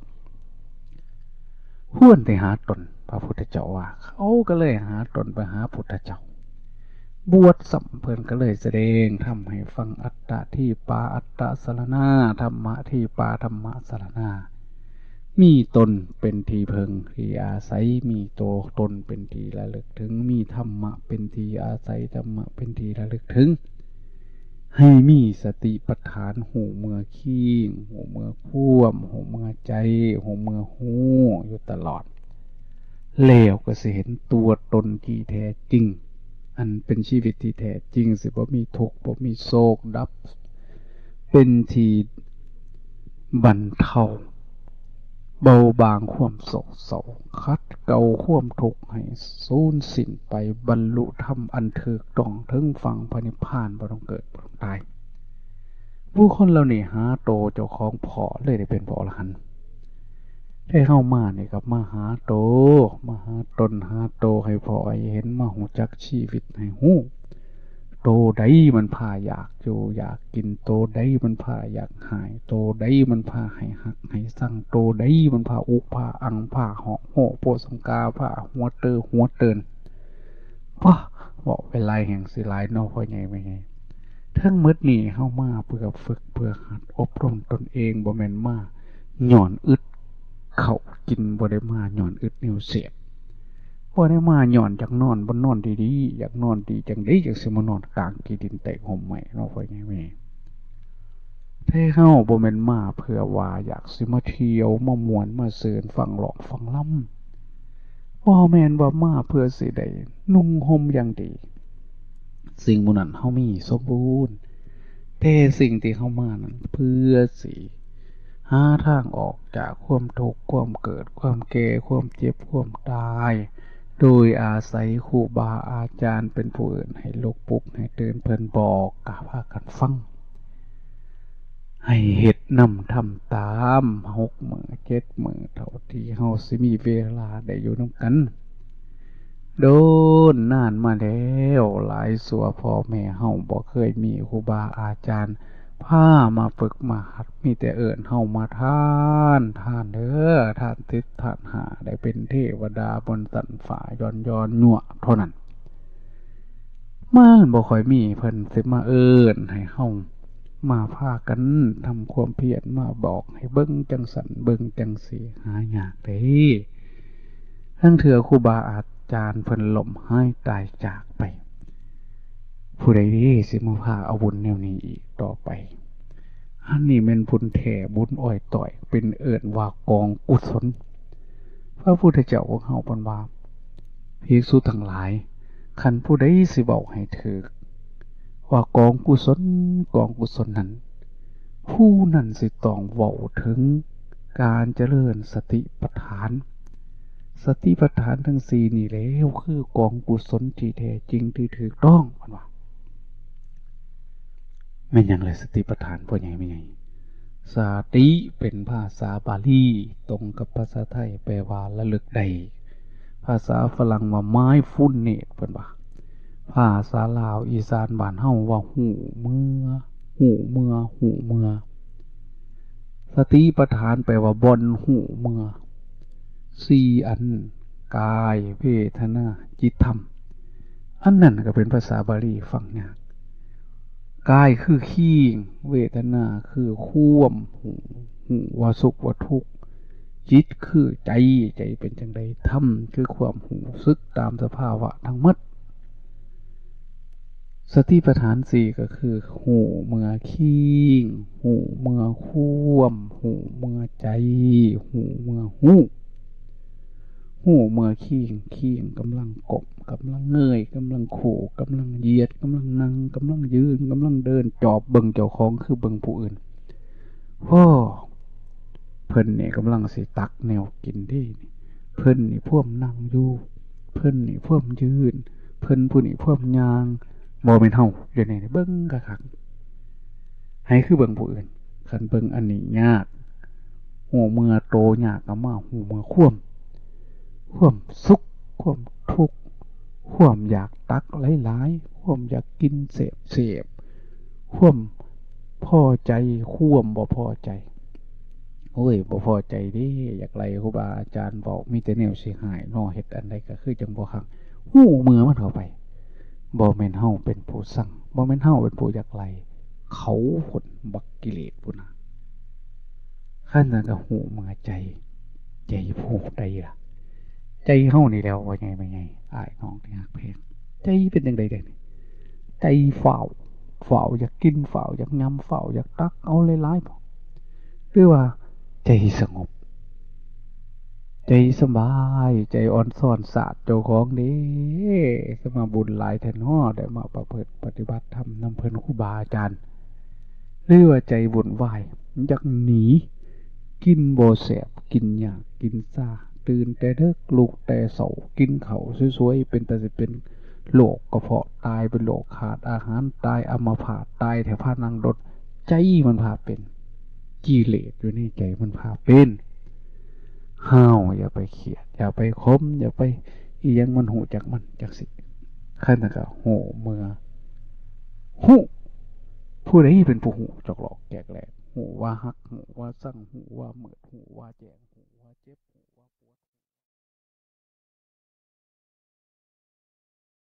ควรไปหาตนพระพุทธเจ้าว่าเขาก็เลยหาตนไปหาพุทธเจ้าบวชสัมเพิ่นก็เลยแสดงทำให้ฟังอัตตะที่ปาอัตตะสรณาธรรมะที่ปาธรรมะสรณามีตนเป็นที่เพิงที่อาศัยมีตัวตนเป็นที่ระลึกถึงมีธรรมะเป็นที่อาศัยธรรมะเป็นที่ระลึกถึงให้มีสติปัฏฐานหูเมื่อขี้งหูเมื่อควมหูเมื่อใจหูเมื่อหูอยู่ตลอดแล้วก็สิเห็นตัวตนที่แท้จริงอันเป็นชีวิตที่แท้จริงสิบ่มีทุกข์บ่มีโศกดับเป็นที่บรรเทาเบาบางความโศกเศร้าคัดเกาความทุกข์ให้สูญสิ้นไปบรรลุธรรมอันถูกต้องถึงฝั่งพระนิพพานบ่ต้องเกิดบ่ต้องตายผู้คนเหล่านี้หาโตเจ้าของพอเลยได้เป็นพระอรหันต์ได้เข้ามาเนี่ยกับมาหาโตมาหาตนหาโตให้พอให้เห็นมาหูจักชีวิตให้หู้โตใดมันพาอยากอยู่อยากกินโตใดมันพาอยากหายโตใดมันพาให้หักให้สั่งโตใดมันพาอุกพาอังพาหอกโหโปสังกาพาหัวเตอหัวเตือนว้าบอกเวลาแห่งสิหลายนอพ่อใหญ่ไม่ไงทั้งมืดนี่เข้ามาเพื่อฝึกเพื่อหัดอบรมตนเองบ่แม่นมาหย่อนอึดเขากินบ่ได้มาหย่อนอึดนิ้วเสียบบ่ได้มาหย่อนจากนอนบนนอนดีๆอยากนอนดีจังได้อยากสิมานอนกลางกีดินแตกห่มใหม่เนาะพ่อใหญ่แม่เท่เฮาบ่แม่นมาเพื่อว่าอยากสิมาเที่ยวมาม่วนมาเสิร์นฟังหลอกฟังล่ำบ่แม่นว่ามาเพื่อสิได้นุ่งห่มอย่างดีสิ่งหมู่นั้นเฮามีสมบูรณ์แต่สิ่งที่เฮามานั้นเพื่อสิหาทางออกจากความทุกข์ความเกิดความแก่ความเจ็บความตายโดยอาศัยครูบาอาจารย์เป็นผู้อื่นให้ลุกปลุกให้ตื่นเพิ่นบอกกะพากันฟังให้เฮ็ดนำทำตามหกมื้อเจ็ดมื้อเท่าที่เฮาสิมีเวลาได้อยู่นำกันโดนนานมาแล้วหลายสัวพ่อแม่เฮาบ่เคยมีครูบาอาจารย์พามาฝึกมาหัดมีแต่เอิ้นเฮามาทานทานเด้อทานติดทานหาได้เป็นเทวดาบนสันฟ้าย้อนย้อนยั่วเท่านั้นมันบ่ค่อยมีเพิ่นสิมาเอิ้นให้เฮามาพากันทำความเพียรมาบอกให้เบิ่งจังสันเบิ่งจังสีหายากเด้ทั้งเถื่อครูบาอาจารย์เพิ่นล้มหายตายจากไปผู้ใดดีสิมาพาเอาบุญแนวนี้อีกต่อไปอันนี้เป็นบุญแท้บุญอ้อยต่อยเป็นเอิ้นว่ากองกุศลพระพุทธเจ้าของเฮาเพิ่นว่าภิกษุทั้งหลายคันผู้ใดสิเว้าให้ถูกว่ากองกุศลกองกุศลนั้นผู้นั้นสิต้องเว้าถึงการเจริญสติปัฏฐานสติปัฏฐานทั้งสี่นี่แล้วคือกองกุศลที่แท้จริงที่ถูกต้องเพิ่นว่าแม่นหยังเลยสติปัฏฐานพ่อใหญ่แม่ใหญ่สติเป็นภาษาบาลีตรงกับภาษาไทยแปลว่าระลึกได้ภาษาฝรั่งว่า mindfulness เพิ่นว่าภาษาลาวอีสานบ้านเฮาว่าหูเมื่อหูเมื่อหูเมื่อสติปัฏฐานแปลว่าบนหูเมื่อสี่อันกายเวทนาจิตธรรมอันนั้นก็เป็นภาษาบาลีฟังยากกายคือขี้งเวทนาคือควมหูหูว่าสุขว่าทุกข์จิตคือใจใจเป็นจังไดธรรมคือความหูซึกตามสภาวะทั้งหมดสติปัฏฐานสี่ก็คือหูเมื่อขี้งหูเมื่อควมหูเมื่อใจหูเมื่อหูหูเมื่อขี้งขี้งกำลังกบกำลังเงยกำลังขู่กำลังเหยียดกำลังนั่งกำลังยืนกำลังเดินจอบเบิ่งเจ้าของคือเบิ่งผู้อื่นโอ้เพิ่นนี่กำลังสิตักแนวกินที่เพิ่นนี่พ่วมนั่งอยู่เพิ่นนี่พ่วมยืนเพิ่นผู้นี่พ่วมยางบ่เป็นเฮาเดี๋ยวนี้เบิ่งกะคักให้คือเบิ่งผู้อื่นคันเบิ่งอันนี้ยากหูเมื่อโตยากก็มาหูเมื่อควมความสุขความทุกข์ความอยากตักหลายๆความอยากกินเสพเสพความพอใจความบ่พอใจโอ้ยบ่พอใจเด้อยากไล่ครูบาอาจารย์บอกมีแต่แนวสิหายนอเฮ็ดอันใดก็คือจังบ่คักหูเมื่อมันเข้าไปบ่แม่นเฮาเป็นผู้สั่งบ่แม่นเฮาเป็นผู้อยากไล่เขาผลบักกิเลสพุ่นน่ะคันนั้นก็หูเมื่อใจใจผู้ใดล่ะใจเฮานี่แล้วว่าไงว่าไงอ้ายน้องที่ฮักเพลงใจเป็นจังได๋เด้ใจเฝ้าฝ่าวอยากกินฝ่าวอยากยำฝ่าวอยากตักเอาหลายๆบ่หรือว่าใจสงบใจสบายใจอ่อนซ่อนสาดเจ้าของเด้สมาบุญหลายแทนฮ้อได้มาประพฤติปฏิบัติธรรมนำเพิ่นครูบาอาจารย์หรือว่าใจวุ่นวายอยากหนีกินบ่แซ่บกินยากกินซ่าตื่นแต่ดึกลุกแต่เช้ากินข้าวสวยๆเป็นแต่สิเป็นโรคกระเพาะตายเป็นโรคขาดอาหารตายอัมพาตตายแถวพานังรถใจมันพาเป็นกิเลสอยู่ในใจมันพาเป็นห้าวอย่าไปเขียดอย่าไปคมอย่าไปอีหยังมันหูจักมันจักสิขั้นนั้นก็โหเมื่อหูผู้ใดเป็นผู้หูจอกหลอกแกกแหลกหูว่าฮักหูว่าสั่งหูว่าเหมิดหูว่าแจง